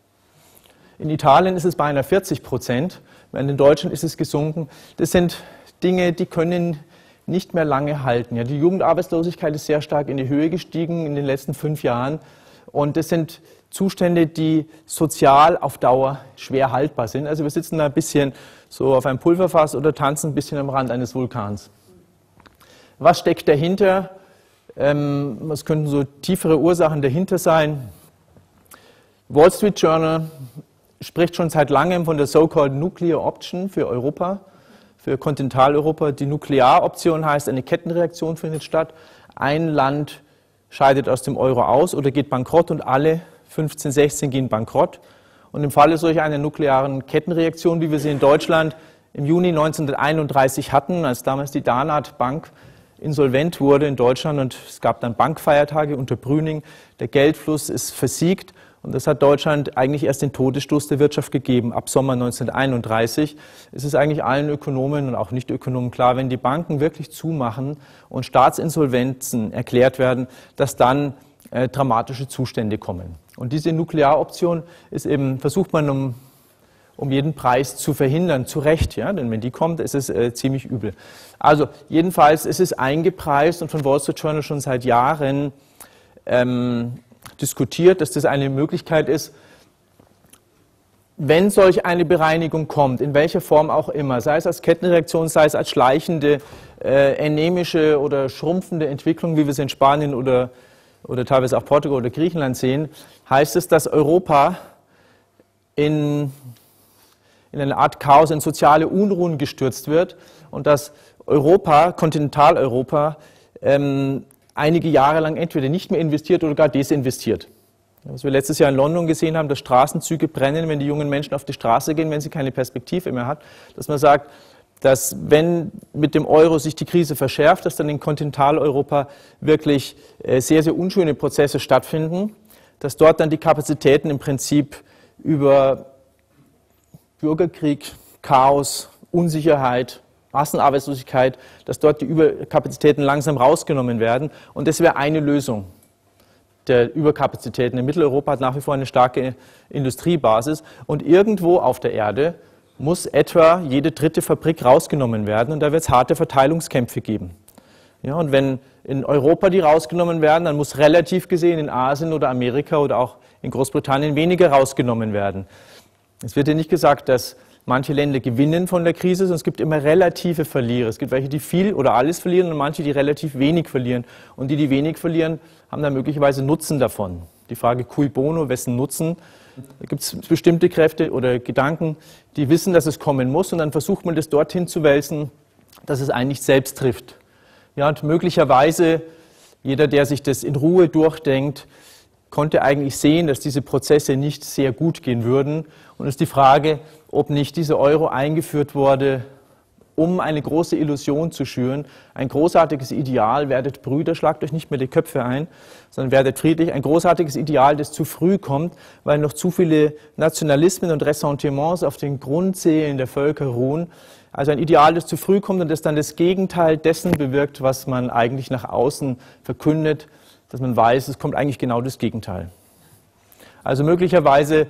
B: In Italien ist es beinahe 40%, während in Deutschland ist es gesunken. Das sind Dinge, die können nicht mehr lange halten. Ja, die Jugendarbeitslosigkeit ist sehr stark in die Höhe gestiegen in den letzten 5 Jahren. Und das sind Zustände, die sozial auf Dauer schwer haltbar sind. Also wir sitzen da ein bisschen so auf einem Pulverfass oder tanzen ein bisschen am Rand eines Vulkans. Was steckt dahinter? Was könnten so tiefere Ursachen dahinter sein? Wall Street Journal spricht schon seit langem von der so-called Nuclear Option für Europa, für Kontinentaleuropa. Die Nuklearoption heißt, eine Kettenreaktion findet statt. Ein Land scheidet aus dem Euro aus oder geht bankrott und alle 15, 16 gehen bankrott. Und im Falle solch einer nuklearen Kettenreaktion, wie wir sie in Deutschland im Juni 1931 hatten, als damals die Danat Bank insolvent wurde in Deutschland und es gab dann Bankfeiertage unter Brüning, der Geldfluss ist versiegt Und das hat Deutschland eigentlich erst den Todesstoß der Wirtschaft gegeben. Ab Sommer 1931 ist es eigentlich allen Ökonomen und auch Nicht-Ökonomen klar, wenn die Banken wirklich zumachen und Staatsinsolvenzen erklärt werden, dass dann dramatische Zustände kommen. Und diese Nuklearoption ist eben, versucht man um jeden Preis zu verhindern, zu Recht, ja? Denn wenn die kommt, ist es ziemlich übel. Also jedenfalls ist es eingepreist und von Wall Street Journal schon seit Jahren diskutiert, dass das eine Möglichkeit ist, wenn solch eine Bereinigung kommt, in welcher Form auch immer, sei es als Kettenreaktion, sei es als schleichende, endemische oder schrumpfende Entwicklung, wie wir es in Spanien oder teilweise auch Portugal oder Griechenland sehen, heißt es, dass Europa in eine Art Chaos, in soziale Unruhen gestürzt wird und dass Europa, Kontinentaleuropa, einige Jahre lang entweder nicht mehr investiert oder gar desinvestiert. Was wir letztes Jahr in London gesehen haben, dass Straßenzüge brennen, wenn die jungen Menschen auf die Straße gehen, wenn sie keine Perspektive mehr hat, dass man sagt, dass wenn mit dem Euro sich die Krise verschärft, dass dann in Kontinentaleuropa wirklich sehr, sehr unschöne Prozesse stattfinden, dass dort dann die Kapazitäten im Prinzip über Bürgerkrieg, Chaos, Unsicherheit, Massenarbeitslosigkeit, dass dort die Überkapazitäten langsam rausgenommen werden. Und das wäre eine Lösung der Überkapazitäten. In Mitteleuropa hat nach wie vor eine starke Industriebasis. Und irgendwo auf der Erde muss etwa jede dritte Fabrik rausgenommen werden. Und da wird es harte Verteilungskämpfe geben. Ja, und wenn in Europa die rausgenommen werden, dann muss relativ gesehen in Asien oder Amerika oder auch in Großbritannien weniger rausgenommen werden. Es wird ja nicht gesagt, dass manche Länder gewinnen von der Krise, sondern es gibt immer relative Verlierer. Es gibt welche, die viel oder alles verlieren und manche, die relativ wenig verlieren. Und die wenig verlieren, haben dann möglicherweise Nutzen davon. Die Frage cui bono, wessen Nutzen? Da gibt es bestimmte Kräfte oder Gedanken, die wissen, dass es kommen muss und dann versucht man das dorthin zu wälzen, dass es einen nicht selbst trifft. Ja, und möglicherweise, jeder, der sich das in Ruhe durchdenkt, konnte eigentlich sehen, dass diese Prozesse nicht sehr gut gehen würden. Und es ist die Frage, ob nicht dieser Euro eingeführt wurde, um eine große Illusion zu schüren. Ein großartiges Ideal, werdet Brüder, schlagt euch nicht mehr die Köpfe ein, sondern werdet friedlich. Ein großartiges Ideal, das zu früh kommt, weil noch zu viele Nationalismen und Ressentiments auf den Grundseelen der Völker ruhen. Also ein Ideal, das zu früh kommt und das dann das Gegenteil dessen bewirkt, was man eigentlich nach außen verkündet, dass man weiß, es kommt eigentlich genau das Gegenteil. Also möglicherweise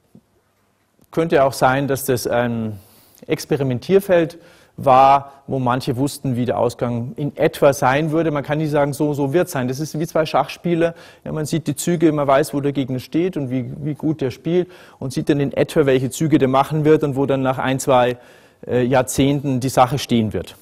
B: könnte auch sein, dass das ein Experimentierfeld war, wo manche wussten, wie der Ausgang in etwa sein würde. Man kann nicht sagen, so wird es sein. Das ist wie zwei Schachspieler. Ja, man sieht die Züge, man weiß, wo der Gegner steht und wie gut der spielt und sieht dann in etwa, welche Züge der machen wird und wo dann nach 1, 2 Jahrzehnten die Sache stehen wird.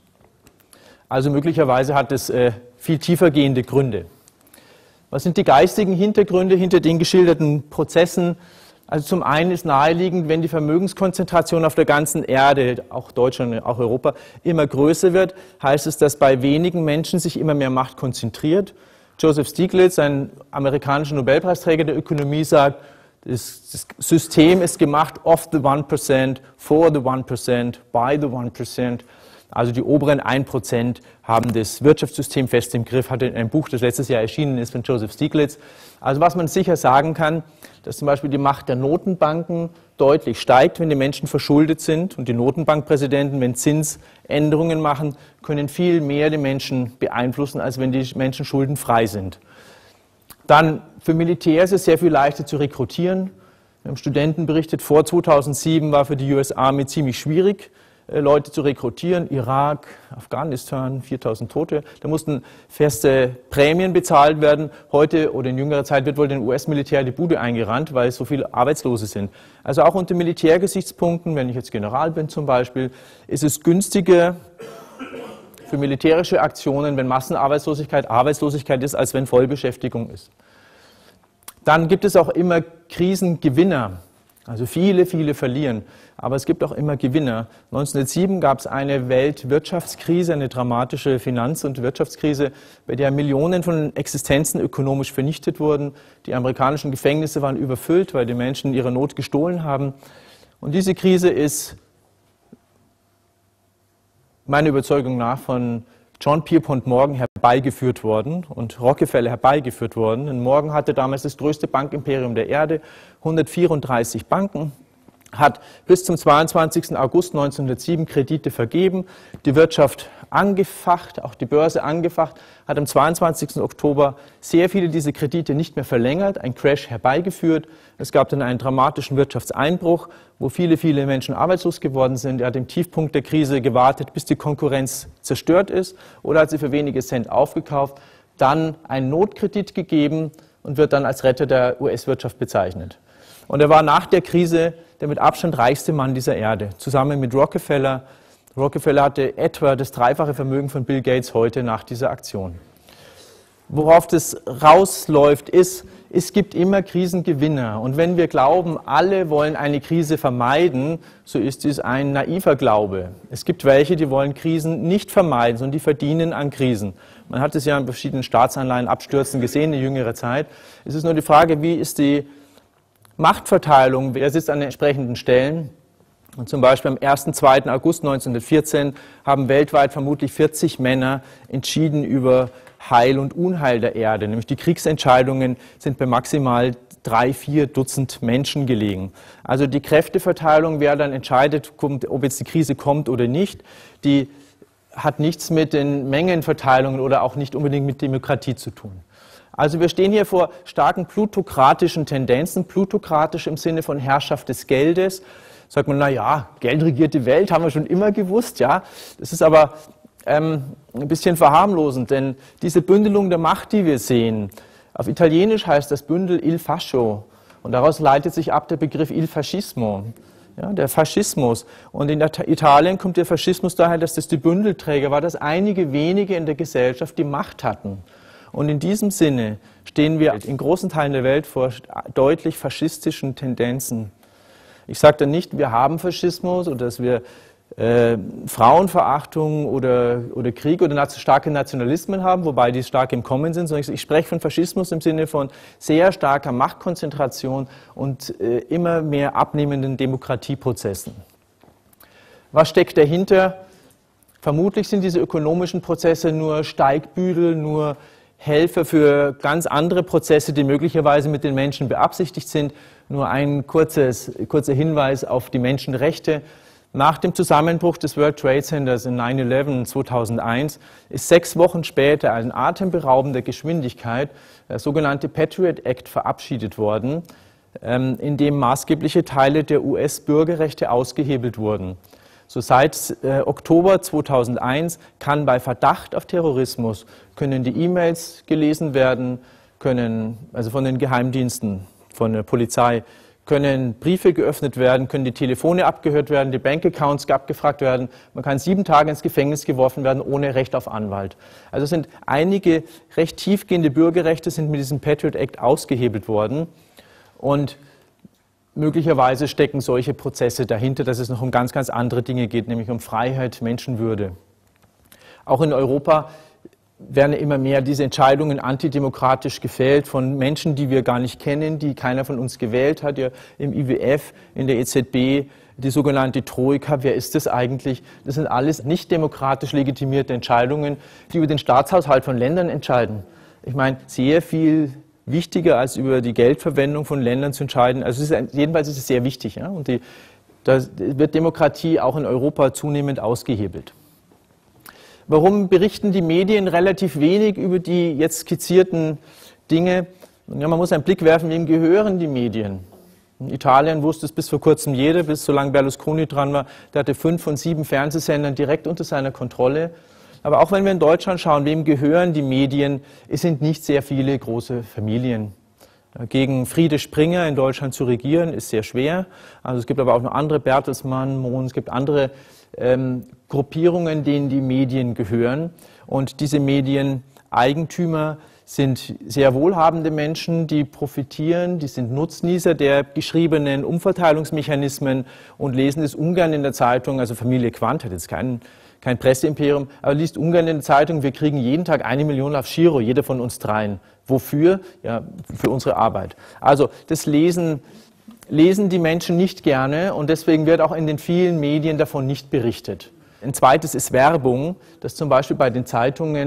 B: Also möglicherweise hat es viel tiefer gehende Gründe. Was sind die geistigen Hintergründe hinter den geschilderten Prozessen? Also zum einen ist naheliegend, wenn die Vermögenskonzentration auf der ganzen Erde, auch Deutschland, auch Europa, immer größer wird, heißt es, dass bei wenigen Menschen sich immer mehr Macht konzentriert. Joseph Stiglitz, ein amerikanischer Nobelpreisträger der Ökonomie, sagt, das System ist gemacht of the 1%, for the 1%, by the 1%. Also die oberen 1% haben das Wirtschaftssystem fest im Griff, hat ein Buch, das letztes Jahr erschienen ist, von Joseph Stiglitz. Also was man sicher sagen kann, dass zum Beispiel die Macht der Notenbanken deutlich steigt, wenn die Menschen verschuldet sind. Und die Notenbankpräsidenten, wenn Zinsänderungen machen, können viel mehr die Menschen beeinflussen, als wenn die Menschen schuldenfrei sind. Dann für Militärs ist es sehr viel leichter zu rekrutieren. Wir haben Studenten berichtet, vor 2007 war für die US Army ziemlich schwierig, Leute zu rekrutieren. Irak, Afghanistan, 4000 Tote. Da mussten feste Prämien bezahlt werden. Heute oder in jüngerer Zeit wird wohl dem US-Militär die Bude eingerannt, weil so viele Arbeitslose sind. Also auch unter Militärgesichtspunkten, wenn ich jetzt General bin zum Beispiel, ist es günstiger für militärische Aktionen, wenn Massenarbeitslosigkeit Arbeitslosigkeit ist, als wenn Vollbeschäftigung ist. Dann gibt es auch immer Krisengewinner. Also viele verlieren, aber es gibt auch immer Gewinner. 1907 gab es eine Weltwirtschaftskrise, eine dramatische Finanz- und Wirtschaftskrise, bei der Millionen von Existenzen ökonomisch vernichtet wurden. Die amerikanischen Gefängnisse waren überfüllt, weil die Menschen ihre Not gestohlen haben. Und diese Krise ist meiner Überzeugung nach von John Pierpont Morgan herbeigeführt herbeigeführt worden und Rockefeller herbeigeführt worden. Und Morgan hatte damals das größte Bankimperium der Erde, 134 Banken, hat bis zum 22. August 1907 Kredite vergeben, die Wirtschaft angefacht, auch die Börse angefacht, hat am 22. Oktober sehr viele dieser Kredite nicht mehr verlängert, ein Crash herbeigeführt. Es gab dann einen dramatischen Wirtschaftseinbruch, wo viele, viele Menschen arbeitslos geworden sind. Er hat im Tiefpunkt der Krise gewartet, bis die Konkurrenz zerstört ist, oder hat sie für wenige Cent aufgekauft, dann einen Notkredit gegeben und wird dann als Retter der US-Wirtschaft bezeichnet. Und er war nach der Krise der mit Abstand reichste Mann dieser Erde, zusammen mit Rockefeller. Rockefeller hatte etwa das dreifache Vermögen von Bill Gates heute nach dieser Aktion. Worauf das rausläuft, ist, es gibt immer Krisengewinner. Und wenn wir glauben, alle wollen eine Krise vermeiden, so ist dies ein naiver Glaube. Es gibt welche, die wollen Krisen nicht vermeiden, sondern die verdienen an Krisen. Man hat es ja in verschiedenen Staatsanleihenabstürzen gesehen in jüngerer Zeit. Es ist nur die Frage, wie ist die Machtverteilung, wer sitzt an den entsprechenden Stellen. Und zum Beispiel am 1. 2. August 1914 haben weltweit vermutlich 40 Männer entschieden über Heil und Unheil der Erde. Nämlich die Kriegsentscheidungen sind bei maximal 3, 4 Dutzend Menschen gelegen. Also die Kräfteverteilung, wer dann entscheidet, ob jetzt die Krise kommt oder nicht, die hat nichts mit den Mengenverteilungen oder auch nicht unbedingt mit Demokratie zu tun. Also wir stehen hier vor starken plutokratischen Tendenzen, plutokratisch im Sinne von Herrschaft des Geldes. Sagt man, na ja, Geld regiert die Welt, haben wir schon immer gewusst, ja. Das ist aber ein bisschen verharmlosend, denn diese Bündelung der Macht, die wir sehen, auf Italienisch heißt das Bündel il fascio und daraus leitet sich ab der Begriff il fascismo, ja, der Faschismus. Und in Italien kommt der Faschismus daher, dass das die Bündelträger war, dass einige wenige in der Gesellschaft die Macht hatten. Und in diesem Sinne stehen wir in großen Teilen der Welt vor deutlich faschistischen Tendenzen. Ich sage dann nicht, wir haben Faschismus oder dass wir Frauenverachtung oder Krieg oder starke Nationalismen haben, wobei die stark im Kommen sind, sondern ich spreche von Faschismus im Sinne von sehr starker Machtkonzentration und immer mehr abnehmenden Demokratieprozessen. Was steckt dahinter? Vermutlich sind diese ökonomischen Prozesse nur Steigbügel, nur Helfer für ganz andere Prozesse, die möglicherweise mit den Menschen beabsichtigt sind. Nur ein kurzer Hinweis auf die Menschenrechte. Nach dem Zusammenbruch des World Trade Centers in 9/11 2001 ist 6 Wochen später in atemberaubender Geschwindigkeit der sogenannte Patriot Act verabschiedet worden, in dem maßgebliche Teile der US-Bürgerrechte ausgehebelt wurden. So seit Oktober 2001 kann bei Verdacht auf Terrorismus können die E-Mails gelesen werden, also von den Geheimdiensten, von der Polizei, können Briefe geöffnet werden, können die Telefone abgehört werden, die Bankaccounts abgefragt werden. Man kann 7 Tage ins Gefängnis geworfen werden ohne Recht auf Anwalt. Also sind einige recht tiefgehende Bürgerrechte sind mit diesem Patriot Act ausgehebelt worden und möglicherweise stecken solche Prozesse dahinter, dass es noch um ganz, ganz andere Dinge geht, nämlich um Freiheit, Menschenwürde. Auch in Europa werden immer mehr diese Entscheidungen antidemokratisch gefällt von Menschen, die wir gar nicht kennen, die keiner von uns gewählt hat. Ja, im IWF, in der EZB, die sogenannte Troika, wer ist das eigentlich? Das sind alles nicht demokratisch legitimierte Entscheidungen, die über den Staatshaushalt von Ländern entscheiden. Ich meine, sehr viel wichtiger als über die Geldverwendung von Ländern zu entscheiden. Also jedenfalls ist es sehr wichtig. Ja? Und da wird Demokratie auch in Europa zunehmend ausgehebelt. Warum berichten die Medien relativ wenig über die jetzt skizzierten Dinge? Ja, man muss einen Blick werfen, wem gehören die Medien? In Italien wusste es bis vor kurzem jeder, bis solange Berlusconi dran war, der hatte 5 von 7 Fernsehsendern direkt unter seiner Kontrolle. Aber auch wenn wir in Deutschland schauen, wem gehören die Medien, es sind nicht sehr viele große Familien. Gegen Friede Springer in Deutschland zu regieren, ist sehr schwer. Also es gibt aber auch noch andere, Bertelsmann, Mohn, es gibt andere Gruppierungen, denen die Medien gehören. Und diese Medieneigentümer sind sehr wohlhabende Menschen, die profitieren, die sind Nutznießer der geschriebenen Umverteilungsmechanismen und lesen es ungern in der Zeitung. Also Familie Quandt hat jetzt kein Presseimperium, aber liest ungern in der Zeitung, wir kriegen jeden Tag 1 Million auf Giro, jeder von uns dreien. Wofür? Ja, für unsere Arbeit. Also das lesen die Menschen nicht gerne und deswegen wird auch in den vielen Medien davon nicht berichtet. Ein zweites ist Werbung, dass zum Beispiel bei den Zeitungen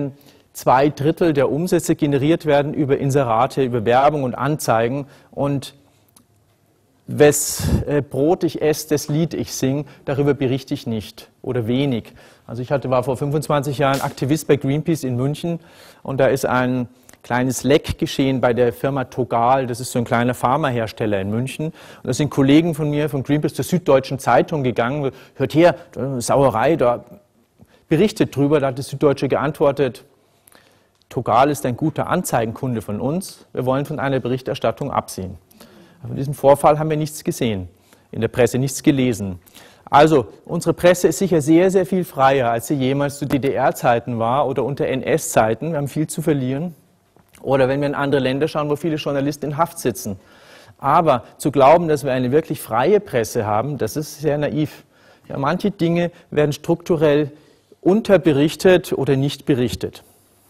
B: 2/3 der Umsätze generiert werden über Inserate, über Werbung und Anzeigen. Und wes Brot ich esse, das Lied ich sing, darüber berichte ich nicht oder wenig. Also ich war vor 25 Jahren Aktivist bei Greenpeace in München und da ist ein kleines Leck geschehen bei der Firma Togal, das ist so ein kleiner Pharmahersteller in München. Und da sind Kollegen von mir von Greenpeace zur Süddeutschen Zeitung gegangen, hört her, Sauerei, da berichtet drüber, da hat die Süddeutsche geantwortet, Togal ist ein guter Anzeigenkunde von uns, wir wollen von einer Berichterstattung absehen. Von diesem Vorfall haben wir nichts gesehen, in der Presse nichts gelesen. Also, unsere Presse ist sicher sehr, sehr viel freier, als sie jemals zu DDR-Zeiten war oder unter NS-Zeiten. Wir haben viel zu verlieren. Oder wenn wir in andere Länder schauen, wo viele Journalisten in Haft sitzen. Aber zu glauben, dass wir eine wirklich freie Presse haben, das ist sehr naiv. Ja, manche Dinge werden strukturell unterberichtet oder nicht berichtet.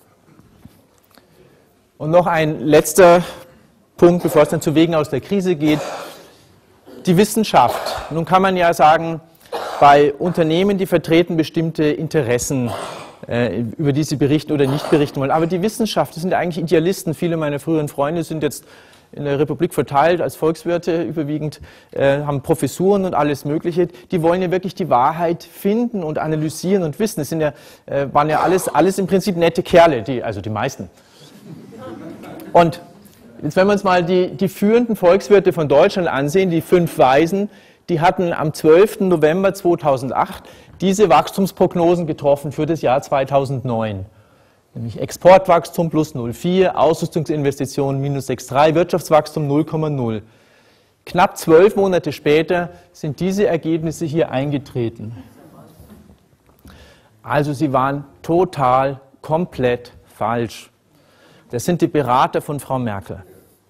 B: Und noch ein letzter Punkt, bevor es dann zu Wegen aus der Krise geht, die Wissenschaft. Nun kann man ja sagen, bei Unternehmen, die vertreten bestimmte Interessen, über die sie berichten oder nicht berichten wollen. Aber die Wissenschaft, das sind ja eigentlich Idealisten. Viele meiner früheren Freunde sind jetzt in der Republik verteilt als Volkswirte überwiegend, haben Professuren und alles Mögliche. Die wollen ja wirklich die Wahrheit finden und analysieren und wissen. Das sind ja, waren ja alles im Prinzip nette Kerle, also die meisten. Und jetzt, wenn wir uns mal die führenden Volkswirte von Deutschland ansehen, die 5 Weisen, die hatten am 12. November 2008 diese Wachstumsprognosen getroffen für das Jahr 2009. Nämlich Exportwachstum plus 0,4, Ausrüstungsinvestitionen minus 6,3, Wirtschaftswachstum 0,0. Knapp 12 Monate später sind diese Ergebnisse hier eingetreten. Also sie waren total, komplett falsch. Das sind die Berater von Frau Merkel.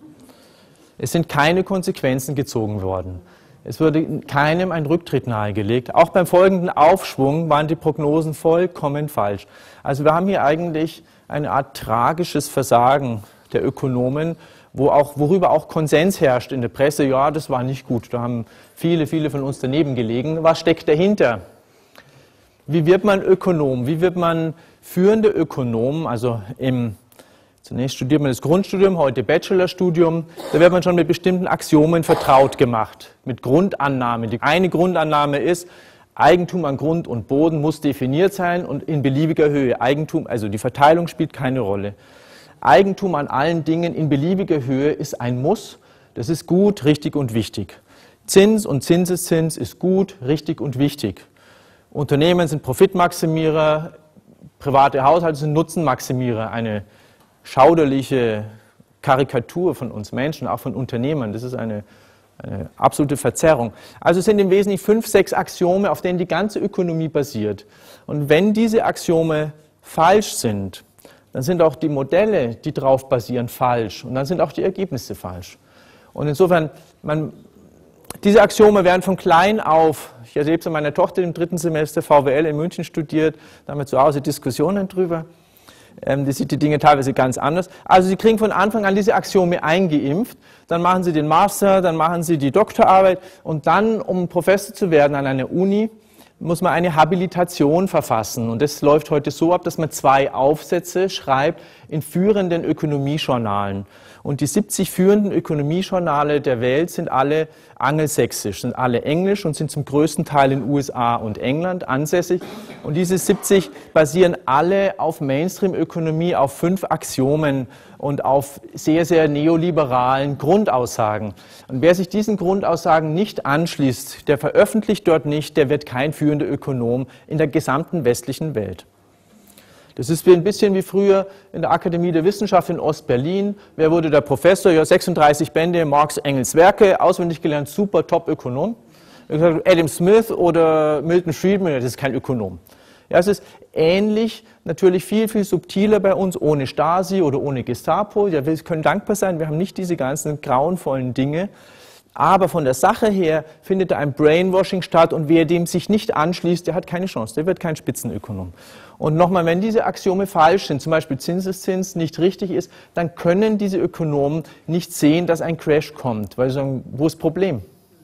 B: Es sind keine Konsequenzen gezogen worden. Es wurde keinem ein Rücktritt nahegelegt. Auch beim folgenden Aufschwung waren die Prognosen vollkommen falsch. Also wir haben hier eigentlich eine Art tragisches Versagen der Ökonomen, worüber auch Konsens herrscht in der Presse. Ja, das war nicht gut. Da haben viele von uns daneben gelegen. Was steckt dahinter? Wie wird man Ökonom? Wie wird man führende Ökonom? Also zunächst studiert man das Grundstudium, heute Bachelorstudium. Da wird man schon mit bestimmten Axiomen vertraut gemacht, mit Grundannahmen. Die eine Grundannahme ist, Eigentum an Grund und Boden muss definiert sein und in beliebiger Höhe. Eigentum, also die Verteilung spielt keine Rolle. Eigentum an allen Dingen in beliebiger Höhe ist ein Muss. Das ist gut, richtig und wichtig. Zins und Zinseszins ist gut, richtig und wichtig. Unternehmen sind Profitmaximierer, private Haushalte sind Nutzenmaximierer. Eine schauderliche Karikatur von uns Menschen, auch von Unternehmern. Das ist eine absolute Verzerrung. Also es sind im Wesentlichen 5, 6 Axiome, auf denen die ganze Ökonomie basiert. Und wenn diese Axiome falsch sind, dann sind auch die Modelle, die darauf basieren, falsch. Und dann sind auch die Ergebnisse falsch. Und insofern, diese Axiome werden von klein auf, ich erlebe es an meiner Tochter im 3. Semester VWL in München studiert, da haben wir zu Hause Diskussionen drüber. Die sieht die Dinge teilweise ganz anders. Also Sie kriegen von Anfang an diese Axiome eingeimpft, dann machen Sie den Master, dann machen Sie die Doktorarbeit und dann, um Professor zu werden an einer Uni, muss man eine Habilitation verfassen. Und das läuft heute so ab, dass man 2 Aufsätze schreibt in führenden Ökonomiejournalen. Und die 70 führenden Ökonomiejournale der Welt sind alle angelsächsisch, sind alle englisch und sind zum größten Teil in USA und England ansässig. Und diese 70 basieren alle auf Mainstream-Ökonomie, auf 5 Axiomen und auf sehr, sehr neoliberalen Grundaussagen. Und wer sich diesen Grundaussagen nicht anschließt, der veröffentlicht dort nicht, der wird kein führender Ökonom in der gesamten westlichen Welt. Das ist ein bisschen wie früher in der Akademie der Wissenschaft in Ostberlin. Wer wurde der Professor? Ja, 36 Bände, Marx, Engels Werke, auswendig gelernt, super Top-Ökonom. Adam Smith oder Milton Friedman, das ist kein Ökonom. Ja, es ist ähnlich, natürlich viel subtiler bei uns, ohne Stasi oder ohne Gestapo. Ja, wir können dankbar sein, wir haben nicht diese ganzen grauenvollen Dinge. Aber von der Sache her findet da ein Brainwashing statt und wer dem sich nicht anschließt, der hat keine Chance, der wird kein Spitzenökonom. Und nochmal, wenn diese Axiome falsch sind, zum Beispiel Zinseszins nicht richtig ist, dann können diese Ökonomen nicht sehen, dass ein Crash kommt, weil sie sagen, wo ist das Problem?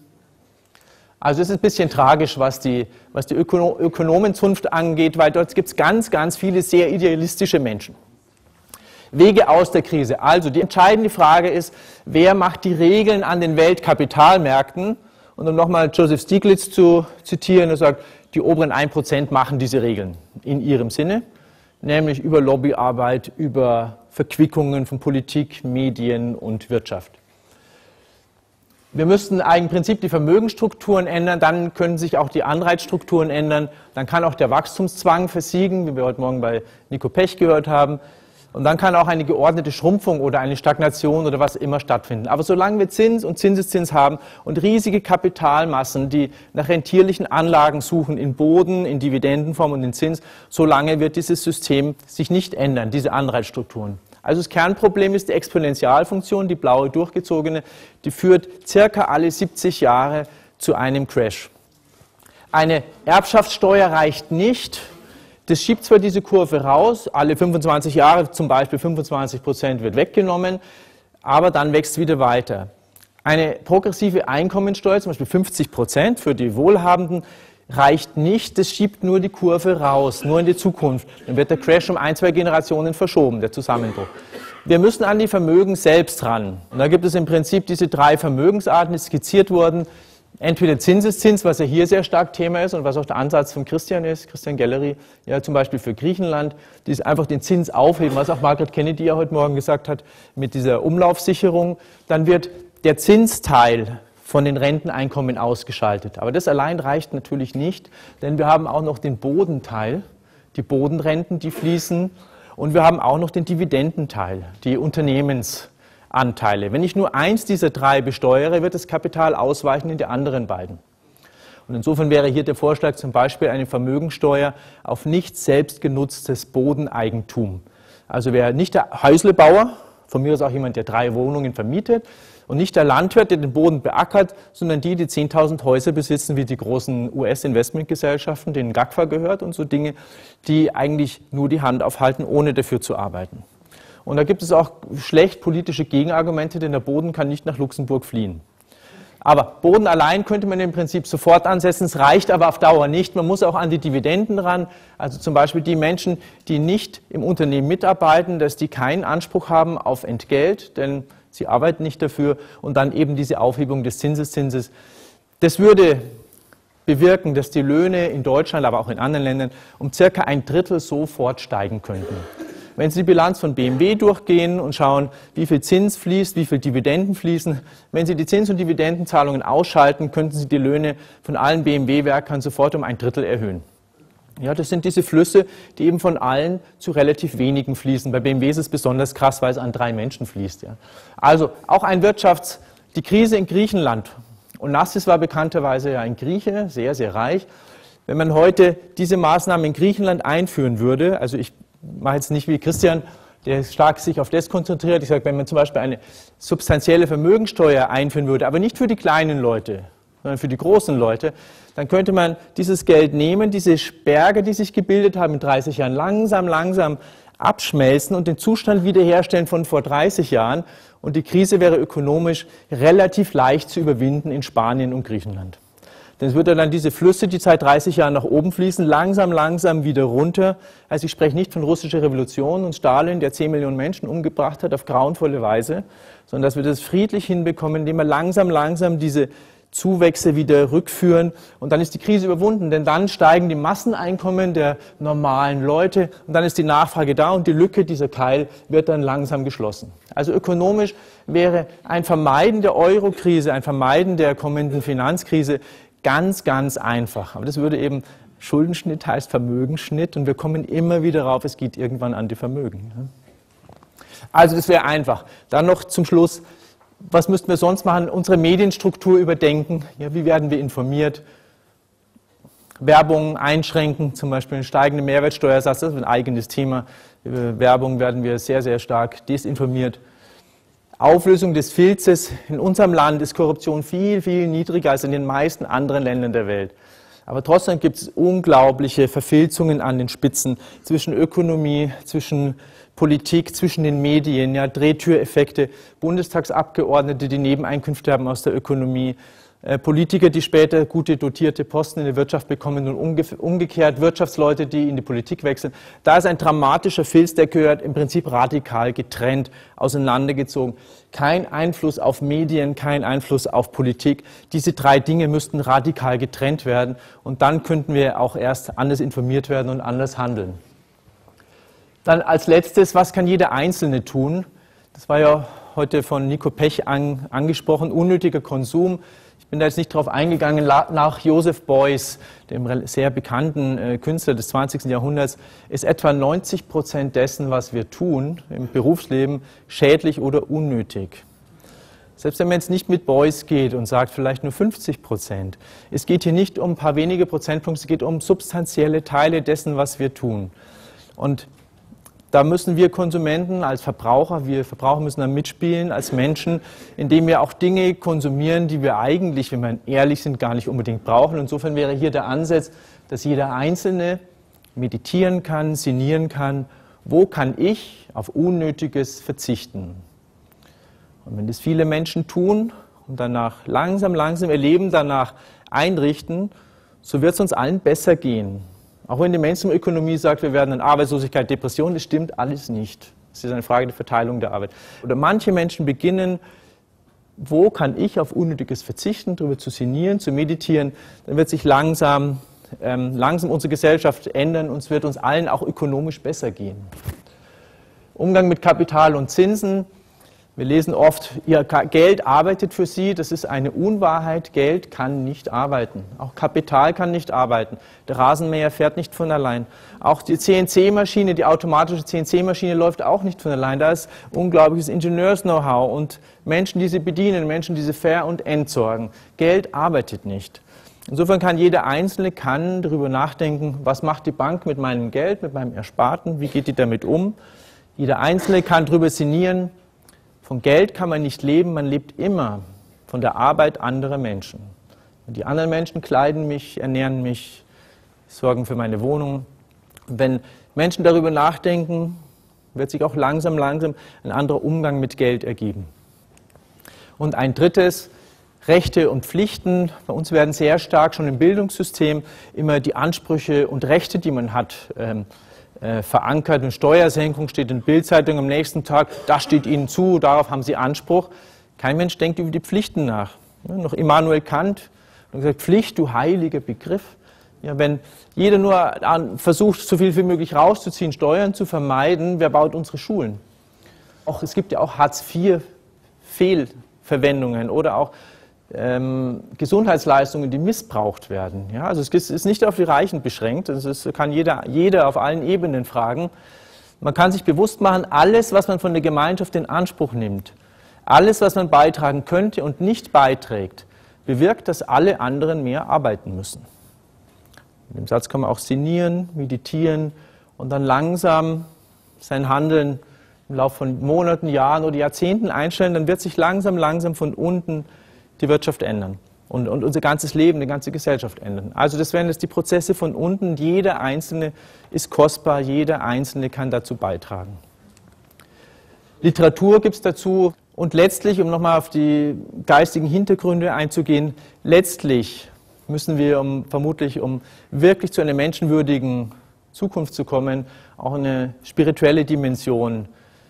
B: Also es ist ein bisschen tragisch, was die Ökonomenzunft angeht, weil dort gibt es ganz viele sehr idealistische Menschen. Wege aus der Krise. Also die entscheidende Frage ist, wer macht die Regeln an den Weltkapitalmärkten? Und um nochmal Joseph Stiglitz zu zitieren, er sagt, die oberen 1% machen diese Regeln in ihrem Sinne, nämlich über Lobbyarbeit, über Verquickungen von Politik, Medien und Wirtschaft. Wir müssten im Prinzip die Vermögensstrukturen ändern, dann können sich auch die Anreizstrukturen ändern, dann kann auch der Wachstumszwang versiegen, wie wir heute Morgen bei Nico Pech gehört haben, und dann kann auch eine geordnete Schrumpfung oder eine Stagnation oder was immer stattfinden. Aber solange wir Zins und Zinseszins haben und riesige Kapitalmassen, die nach rentierlichen Anlagen suchen, in Boden, in Dividendenform und in Zins, solange wird dieses System sich nicht ändern, diese Anreizstrukturen. Also das Kernproblem ist die Exponentialfunktion, die blaue durchgezogene, die führt circa alle 70 Jahre zu einem Crash. Eine Erbschaftssteuer reicht nicht. Das schiebt zwar diese Kurve raus, alle 25 Jahre zum Beispiel 25% wird weggenommen, aber dann wächst es wieder weiter. Eine progressive Einkommensteuer, zum Beispiel 50% für die Wohlhabenden, reicht nicht, das schiebt nur die Kurve raus, nur in die Zukunft. Dann wird der Crash um 1, 2 Generationen verschoben, der Zusammenbruch. Wir müssen an die Vermögen selbst ran. Und da gibt es im Prinzip diese 3 Vermögensarten, die skizziert wurden. Entweder Zinseszins, was ja hier sehr stark Thema ist und was auch der Ansatz von Christian ist, Christian Gallery, ja zum Beispiel für Griechenland, die ist einfach den Zins aufheben, was auch Margaret Kennedy ja heute Morgen gesagt hat, mit dieser Umlaufsicherung. Dann wird der Zinsteil von den Renteneinkommen ausgeschaltet. Aber das allein reicht natürlich nicht, denn wir haben auch noch den Bodenteil, die Bodenrenten, die fließen, und wir haben auch noch den Dividendenteil, die Unternehmensanteile. Wenn ich nur eins dieser 3 besteuere, wird das Kapital ausweichen in die anderen beiden. Und insofern wäre hier der Vorschlag zum Beispiel eine Vermögensteuer auf nicht selbstgenutztes Bodeneigentum. Also wer nicht der Häuslebauer, von mir ist auch jemand, der 3 Wohnungen vermietet, und nicht der Landwirt, der den Boden beackert, sondern die 10.000 Häuser besitzen, wie die großen US-Investmentgesellschaften, denen GAGFA gehört und so Dinge, die eigentlich nur die Hand aufhalten, ohne dafür zu arbeiten. Und da gibt es auch schlecht politische Gegenargumente, denn der Boden kann nicht nach Luxemburg fliehen. Aber Boden allein könnte man im Prinzip sofort ansetzen, es reicht aber auf Dauer nicht. Man muss auch an die Dividenden ran, also zum Beispiel die Menschen, die nicht im Unternehmen mitarbeiten, dass die keinen Anspruch haben auf Entgelt, denn sie arbeiten nicht dafür, und dann eben diese Aufhebung des Zinseszinses. Das würde bewirken, dass die Löhne in Deutschland, aber auch in anderen Ländern um circa 1/3 sofort steigen könnten. Wenn Sie die Bilanz von BMW durchgehen und schauen, wie viel Zins fließt, wie viel Dividenden fließen, wenn Sie die Zins- und Dividendenzahlungen ausschalten, könnten Sie die Löhne von allen BMW-Werkern sofort um 1/3 erhöhen. Ja, das sind diese Flüsse, die eben von allen zu relativ wenigen fließen. Bei BMW ist es besonders krass, weil es an 3 Menschen fließt. Ja. Also auch die Krise in Griechenland. Onassis war bekannterweise ja ein Grieche, sehr, sehr reich. Wenn man heute diese Maßnahmen in Griechenland einführen würde, also ich mache jetzt nicht wie Christian, der stark sich auf das konzentriert. Ich sage, wenn man zum Beispiel eine substanzielle Vermögensteuer einführen würde, aber nicht für die kleinen Leute, sondern für die großen Leute, dann könnte man dieses Geld nehmen, diese Berge, die sich gebildet haben in 30 Jahren, langsam abschmelzen und den Zustand wiederherstellen von vor 30 Jahren. Und die Krise wäre ökonomisch relativ leicht zu überwinden in Spanien und Griechenland. Denn es würde dann diese Flüsse, die seit 30 Jahren nach oben fließen, langsam wieder runter. Also ich spreche nicht von russischer Revolution und Stalin, der 10 Millionen Menschen umgebracht hat auf grauenvolle Weise, sondern dass wir das friedlich hinbekommen, indem wir langsam diese Zuwächse wieder rückführen, und dann ist die Krise überwunden, denn dann steigen die Masseneinkommen der normalen Leute und dann ist die Nachfrage da und die Lücke, dieser Keil, wird dann langsam geschlossen. Also ökonomisch wäre ein Vermeiden der Euro-Krise, ein Vermeiden der kommenden Finanzkrise ganz einfach. Aber das würde eben, Schuldenschnitt heißt Vermögensschnitt, und wir kommen immer wieder rauf, es geht irgendwann an die Vermögen. Also das wäre einfach. Dann noch zum Schluss, was müssten wir sonst machen? Unsere Medienstruktur überdenken. Ja, wie werden wir informiert? Werbung einschränken, zum Beispiel einen steigenden Mehrwertsteuersatz, das ist ein eigenes Thema. Über Werbung werden wir sehr stark desinformiert. Auflösung des Filzes. In unserem Land ist Korruption viel niedriger als in den meisten anderen Ländern der Welt. Aber trotzdem gibt es unglaubliche Verfilzungen an den Spitzen zwischen Ökonomie, zwischen Politik, zwischen den Medien, ja, Drehtüreffekte, Bundestagsabgeordnete, die Nebeneinkünfte haben aus der Ökonomie, Politiker, die später gute dotierte Posten in der Wirtschaft bekommen und umgekehrt Wirtschaftsleute, die in die Politik wechseln. Da ist ein dramatischer Filz, der gehört im Prinzip radikal getrennt, auseinandergezogen. Kein Einfluss auf Medien, kein Einfluss auf Politik. Diese drei Dinge müssten radikal getrennt werden und dann könnten wir auch erst anders informiert werden und anders handeln. Dann als letztes, was kann jeder Einzelne tun? Das war ja heute von Nico Pech angesprochen, unnötiger Konsum. Ich bin da jetzt nicht drauf eingegangen. Nach Joseph Beuys, dem sehr bekannten Künstler des 20. Jahrhunderts, ist etwa 90% dessen, was wir tun im Berufsleben, schädlich oder unnötig. Selbst wenn man jetzt nicht mit Beuys geht und sagt vielleicht nur 50%. Es geht hier nicht um ein paar wenige Prozentpunkte, es geht um substanzielle Teile dessen, was wir tun. Und da müssen wir Konsumenten als Verbraucher, wir Verbraucher müssen da mitspielen als Menschen, indem wir auch Dinge konsumieren, die wir eigentlich, wenn wir ehrlich sind, gar nicht unbedingt brauchen. Insofern wäre hier der Ansatz, dass jeder Einzelne meditieren kann, sinnieren kann, wo kann ich auf Unnötiges verzichten. Und wenn das viele Menschen tun und danach langsam ihr Leben danach einrichten, so wird es uns allen besser gehen. Auch wenn die Mainstream-Ökonomie sagt, wir werden in Arbeitslosigkeit, Depression, das stimmt alles nicht. Es ist eine Frage der Verteilung der Arbeit. Oder manche Menschen beginnen, wo kann ich auf Unnötiges verzichten, darüber zu sinnieren, zu meditieren, dann wird sich langsam unsere Gesellschaft ändern und es wird uns allen auch ökonomisch besser gehen. Umgang mit Kapital und Zinsen. Wir lesen oft, Ihr Geld arbeitet für Sie. Das ist eine Unwahrheit. Geld kann nicht arbeiten. Auch Kapital kann nicht arbeiten. Der Rasenmäher fährt nicht von allein. Auch die CNC-Maschine, die automatische CNC-Maschine läuft auch nicht von allein. Da ist unglaubliches Ingenieurs-Know-how und Menschen, die sie bedienen, Menschen, die sie ver- und entsorgen. Geld arbeitet nicht. Insofern kann jeder Einzelne darüber nachdenken, was macht die Bank mit meinem Geld, mit meinem Ersparten, wie geht die damit um. Jeder Einzelne kann darüber sinnieren. Von Geld kann man nicht leben, man lebt immer von der Arbeit anderer Menschen. Und die anderen Menschen kleiden mich, ernähren mich, sorgen für meine Wohnung. Und wenn Menschen darüber nachdenken, wird sich auch langsam ein anderer Umgang mit Geld ergeben. Und ein drittes, Rechte und Pflichten. Bei uns werden sehr stark schon im Bildungssystem immer die Ansprüche und Rechte, die man hat, verankert. Eine Steuersenkung steht in Bild-Zeitung am nächsten Tag, das steht Ihnen zu, darauf haben Sie Anspruch. Kein Mensch denkt über die Pflichten nach. Ja, noch Immanuel Kant hat gesagt, Pflicht, du heiliger Begriff. Ja, wenn jeder nur versucht, so viel wie möglich rauszuziehen, Steuern zu vermeiden, wer baut unsere Schulen? Es gibt ja auch Hartz-IV-Fehlverwendungen oder auch Gesundheitsleistungen, die missbraucht werden. Ja, also es ist nicht auf die Reichen beschränkt, es kann jeder auf allen Ebenen fragen. Man kann sich bewusst machen, alles, was man von der Gemeinschaft in Anspruch nimmt, alles, was man beitragen könnte und nicht beiträgt, bewirkt, dass alle anderen mehr arbeiten müssen. Mit dem Satz kann man auch sinnieren, meditieren und dann langsam sein Handeln im Laufe von Monaten, Jahren oder Jahrzehnten einstellen, dann wird sich langsam von unten die Wirtschaft ändern und unser ganzes Leben, die ganze Gesellschaft ändern. Also das wären jetzt die Prozesse von unten. Jeder Einzelne ist kostbar, jeder Einzelne kann dazu beitragen. Literatur gibt es dazu und letztlich, um nochmal auf die geistigen Hintergründe einzugehen, letztlich müssen wir, vermutlich um wirklich zu einer menschenwürdigen Zukunft zu kommen, auch eine spirituelle Dimension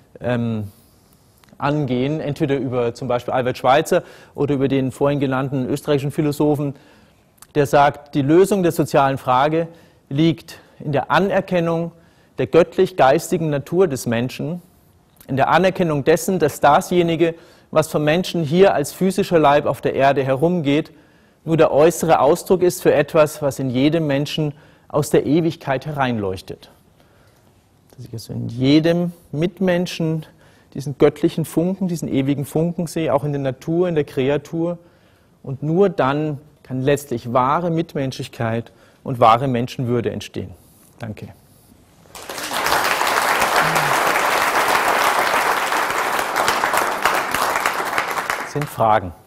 B: angehen, entweder über zum Beispiel Albert Schweitzer oder über den vorhin genannten österreichischen Philosophen, der sagt, die Lösung der sozialen Frage liegt in der Anerkennung der göttlich-geistigen Natur des Menschen, in der Anerkennung dessen, dass dasjenige, was vom Menschen hier als physischer Leib auf der Erde herumgeht, nur der äußere Ausdruck ist für etwas, was in jedem Menschen aus der Ewigkeit hereinleuchtet. Dass ich also in jedem Mitmenschen diesen göttlichen Funken, diesen ewigen Funken sehe, auch in der Natur, in der Kreatur. Und nur dann kann letztlich wahre Mitmenschlichkeit und wahre Menschenwürde entstehen. Danke. Sind Fragen?